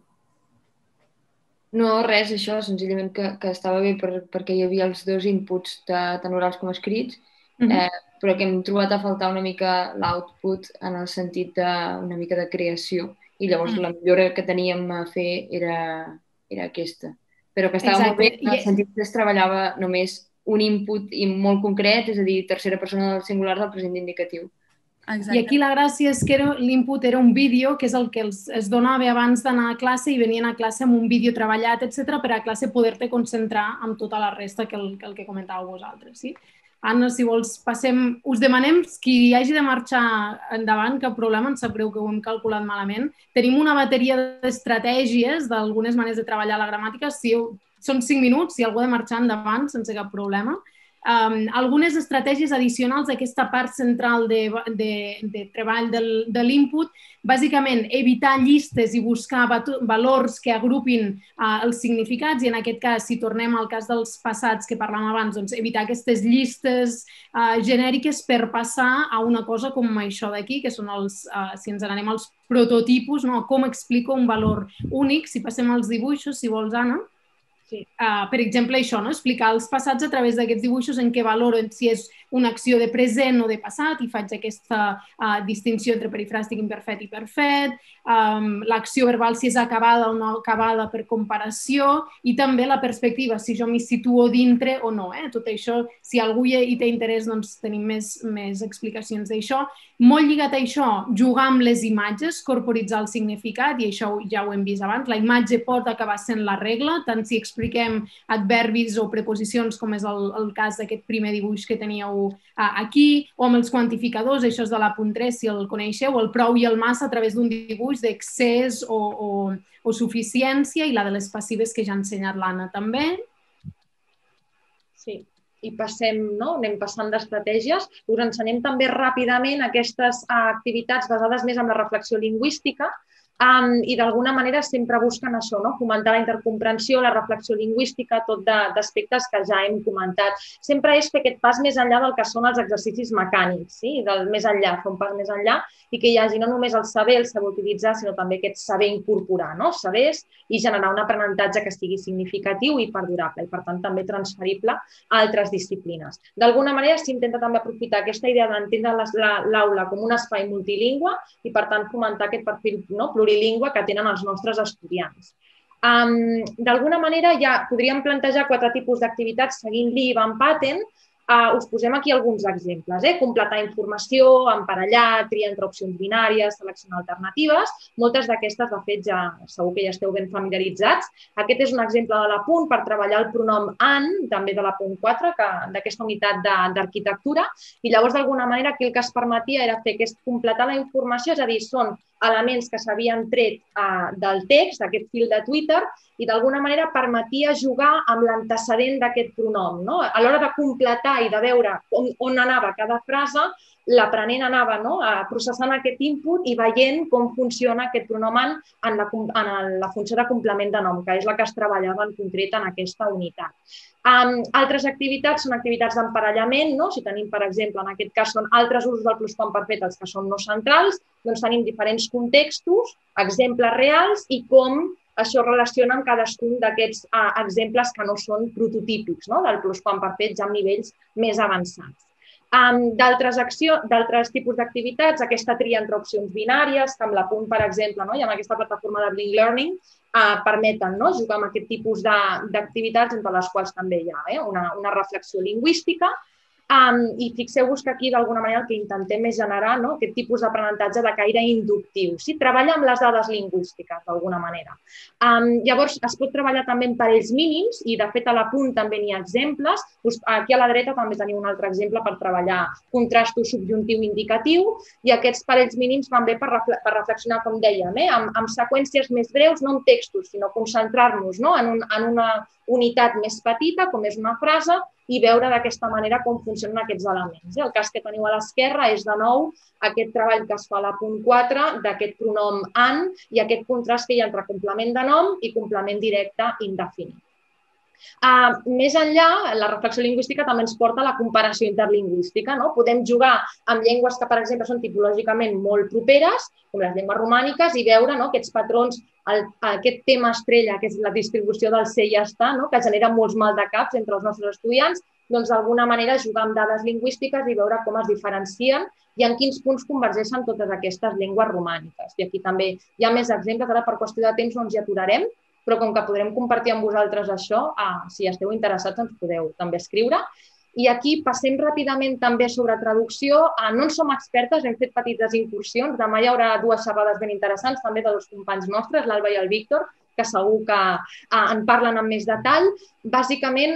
No, res, això, senzillament que estava bé perquè hi havia els dos inputs, tant orals com escrits, però que hem trobat a faltar una mica l'output en el sentit d'una mica de creació. I llavors la millora que teníem a fer era aquesta. Però que estava molt bé en el sentit que es treballava només un input molt concret, és a dir, tercera persona del singular del present indicatiu. I aquí la gràcia és que l'input era un vídeo, que és el que es donava abans d'anar a classe i venien a classe amb un vídeo treballat, etc., per a classe poder-te concentrar amb tota la resta que el que comentàveu vosaltres. Anna, si vols, passem... Us demanem, qui hagi de marxar endavant, cap problema, ens sap greu que ho hem calculat malament. Tenim una bateria d'estratègies, d'algunes maneres de treballar la gramàtica. Són 5 minuts, si algú ha de marxar endavant, sense cap problema. Algunes estratègies addicionals d'aquesta part central de treball de l'input, bàsicament evitar llistes i buscar valors que agrupin els significats i en aquest cas, si tornem al cas dels passats que parlàvem abans, doncs evitar aquestes llistes genèriques per passar a una cosa com això d'aquí, que són si ens n'anem als prototipus, com explico un valor únic, si passem als dibuixos, si vols, Anna. Per exemple, això, explicar els passats a través d'aquests dibuixos en què valoro si és una acció de present o de passat i faig aquesta distinció entre perifràstic, imperfet i perfet, l'acció verbal si és acabada o no acabada per comparació i també la perspectiva, si jo m'hi situo dintre o no. Tot això, si algú hi té interès, doncs tenim més explicacions d'això. Molt lligat a això, jugar amb les imatges, corporitzar el significat, i això ja ho hem vist abans. La imatge pot acabar sent la regla, tant si expliquem adverbis o preposicions, com és el cas d'aquest primer dibuix que teníeu aquí, o amb els quantificadors, això és de l'apunt 3, si el coneixeu, el prou i el massa a través d'un dibuix d'excés o suficiència, i la de les passives que ja ha ensenyat l'Anna també. Sí, i anem passant d'estratègies. Us ensenyem també ràpidament aquestes activitats basades més en la reflexió lingüística i d'alguna manera sempre busquen això, fomentar la intercomprensió, la reflexió lingüística, tot d'aspectes que ja hem comentat. Sempre és fer aquest pas més enllà del que són els exercicis mecànics, del més enllà, fer un pas més enllà i que hi hagi no només el saber utilitzar, sinó també aquest saber incorporar, sabers i generar un aprenentatge que sigui significatiu i perdurable i, per tant, també transferible a altres disciplines. D'alguna manera s'intenta també aprofitar aquesta idea d'entendre l'aula com un espai multilingüe i, per tant, fomentar aquest perfil plurilingüe que tenen els nostres estudiants. D'alguna manera ja podríem plantejar 4 tipus d'activitats seguint Lee i Van Patten. Us posem aquí alguns exemples. Completar informació, emparellar, triar entre opcions binàries, seleccionar alternatives. Moltes d'aquestes, de fet, segur que ja esteu ben familiaritzats. Aquest és un exemple de l'apunt per treballar el pronom an, també de l'apunt 4, d'aquesta unitat d'arquitectura. I llavors, d'alguna manera, aquí el que es permetia era fer completar la informació, és a dir, són elements que s'havien tret del text, d'aquest fil de Twitter, i d'alguna manera permetia jugar amb l'antecedent d'aquest pronom. A l'hora de completar i de veure on anava cada frase, l'aprenent anava processant aquest input i veient com funciona aquest pronom en la funció de complement de nom, que és la que es treballava en concret en aquesta unitat. Altres activitats són activitats d'emparellament. Si tenim, per exemple, en aquest cas són altres usos del plusquamperfet, els que són no centrals, doncs tenim diferents contextos, exemples reals i com això relaciona amb cadascun d'aquests exemples que no són prototípics del plusquamperfet ja amb nivells més avançats. D'altres tipus d'activitats, aquesta tria entre opcions binàries, que amb l'apunt, per exemple, i amb aquesta plataforma de Blink Learning, permeten jugar amb aquest tipus d'activitats entre les quals també hi ha una reflexió lingüística. I fixeu-vos que aquí d'alguna manera el que intentem és generar aquest tipus d'aprenentatge de caire inductiu. Treballar amb les dades lingüístiques d'alguna manera. Llavors es pot treballar també en parells mínims i de fet a l'apunt també n'hi ha exemples. Aquí a la dreta també teniu un altre exemple per treballar contrastos subjuntiu indicatiu i aquests parells mínims van bé per reflexionar, com dèiem, amb seqüències més breus, no en textos, sinó concentrar-nos en una unitat més petita, com és una frase, i veure d'aquesta manera com funcionen aquests elements. El cas que teniu a l'esquerra és, de nou, aquest treball que es fa a la punt 4 d'aquest pronom an i aquest contrast que hi ha entre complement de nom i complement directe indefinit. Més enllà, la reflexió lingüística també ens porta a la comparació interlingüística. Podem jugar amb llengües que, per exemple, són tipològicament molt properes, com les llengües romàniques, i veure aquests patrons, aquest tema estrella, que és la distribució del ser i ja està, que genera molts maldecaps entre els nostres estudiants, doncs d'alguna manera jugar amb dades lingüístiques i veure com es diferencien i en quins punts convergeixen totes aquestes llengües romàniques. I aquí també hi ha més exemples, ara per qüestió de temps no ens hi aturarem, però com que podrem compartir amb vosaltres això, si esteu interessats ens podeu també escriure. I aquí passem ràpidament també sobre traducció. No en som expertes, hem fet petites incursions. Demà hi haurà dues xerrades ben interessants, també de dos companys nostres, l'Alba i el Víctor, que segur que en parlen amb més detall. Bàsicament,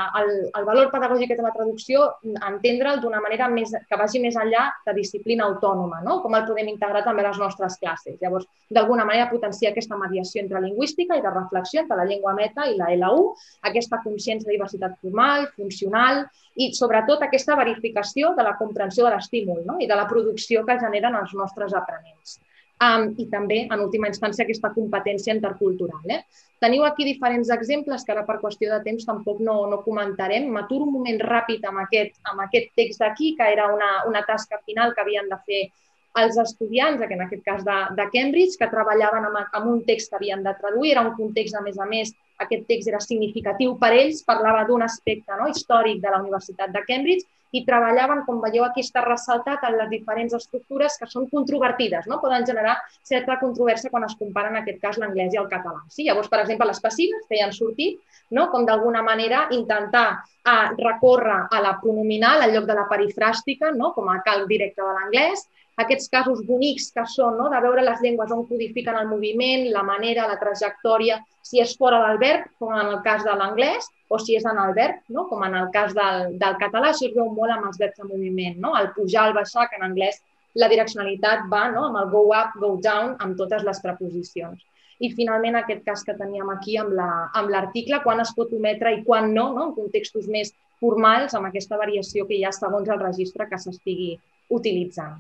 el valor pedagògic de la traducció, entendre'l d'una manera que vagi més enllà de disciplina autònoma, com el podem integrar també a les nostres classes. Llavors, d'alguna manera, potenciar aquesta mediació entre lingüística i de reflexió entre la llengua meta i la LU, aquesta consciència de diversitat formal, funcional i, sobretot, aquesta verificació de la comprensió de l'estímul i de la producció que generen els nostres aprenents. I també, en última instància, aquesta competència intercultural. Teniu aquí diferents exemples que ara per qüestió de temps tampoc no comentarem. M'aturo un moment ràpid amb aquest text d'aquí, que era una tasca final que havien de fer els estudiants, en aquest cas de Cambridge, que treballaven amb un text que havien de traduir. Era un context, a més, aquest text era significatiu per ells, parlava d'un aspecte històric de la Universitat de Cambridge i treballaven, com veieu aquí està ressaltat, en les diferents estructures que són controvertides, poden generar certa controvèrsia quan es comparen, en aquest cas, l'anglès i el català. Llavors, per exemple, les passives que ja han sortit, com d'alguna manera intentar recórrer a la pronominal en lloc de la perifràstica, com a calc directe de l'anglès. Aquests casos bonics que són de veure les llengües on codifiquen el moviment, la manera, la trajectòria, si és fora del verb, com en el cas de l'anglès, o si és en el verb, com en el cas del català. Això es veu molt amb els verbs de moviment, el pujar, el baixar, que en anglès la direccionalitat va amb el go up, go down, amb totes les preposicions. I finalment aquest cas que teníem aquí amb l'article, quan es pot ometre i quan no, en contextos més formals, amb aquesta variació que hi ha segons el registre que s'estigui utilitzant.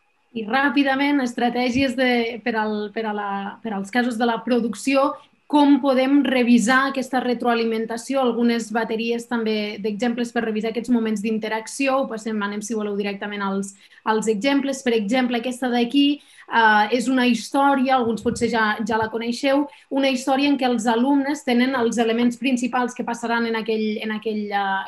I ràpidament, estratègies per als casos de la producció, com podem revisar aquesta retroalimentació, algunes bateries també d'exemples per revisar aquests moments d'interacció. Anem, si voleu, directament als exemples. Per exemple, aquesta d'aquí és una història, alguns potser ja la coneixeu, una història en què els alumnes tenen els elements principals que passaran en aquella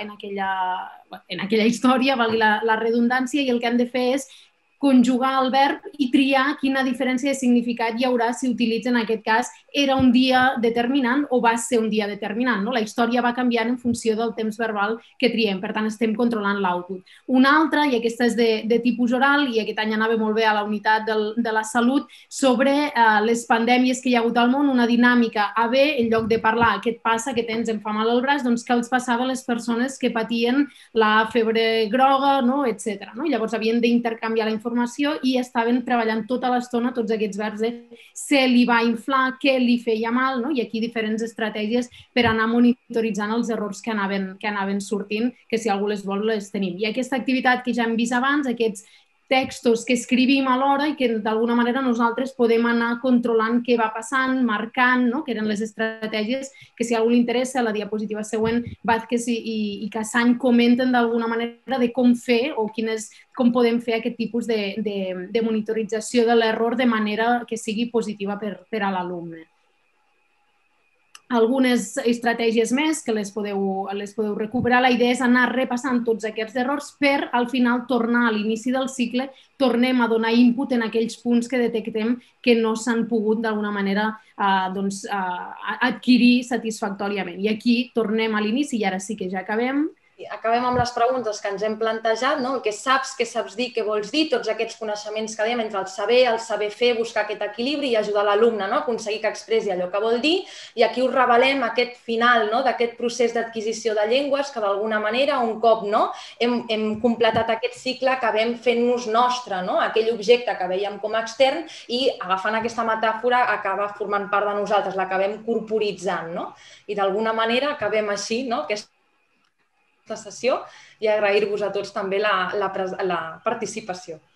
història, valgui la redundància, i el que han de fer és conjugar el verb i triar quina diferència de significat hi haurà si utilitza, en aquest cas, era un dia determinant o va ser un dia determinant. La història va canviant en funció del temps verbal que triem, per tant, estem controlant l'output. Una altra, i aquesta és de tipus oral, i aquest any anava molt bé a la unitat de la salut, sobre les pandèmies que hi ha hagut al món, una dinàmica A-B, en lloc de parlar què et passa, què tens, em fa mal el braç, doncs què els passava a les persones que patien la febre groga, etc. Llavors havien d'intercanviar la informació i estaven treballant tota l'estona tots aquests verbs de se li va inflar, què li feia mal, i aquí diferents estratègies per anar monitoritzant els errors que anaven sortint, que si algú les vol les tenim. I aquesta activitat que ja hem vist abans, aquests textos que escrivim alhora i que d'alguna manera nosaltres podem anar controlant què va passant, marcant, que eren les estratègies que, si a algú li interessa, la diapositiva següent, Vázquez i Cassany comenten d'alguna manera de com fer o com podem fer aquest tipus de monitorització de l'error de manera que sigui positiva per a l'alumne. Algunes estratègies més que les podeu recuperar. La idea és anar repassant tots aquests errors per, al final, tornar a l'inici del cicle, tornem a donar input en aquells punts que detectem que no s'han pogut, d'alguna manera, adquirir satisfactòriament. I aquí tornem a l'inici, i ara sí que ja acabem. acabem amb les preguntes que ens hem plantejat, no? El que saps dir, què vols dir, tots aquests coneixements que dèiem entre el saber fer, buscar aquest equilibri i ajudar l'alumne a aconseguir que expressi allò que vol dir. I aquí us revelem aquest final d'aquest procés d'adquisició de llengües que d'alguna manera, un cop hem completat aquest cicle, acabem fent-nos nostre, aquell objecte que veiem com a extern i agafant aquesta metàfora acaba formant part de nosaltres, l'acabem corporitzant. I d'alguna manera acabem així aquesta sessió i agrair-vos a tots també la participació.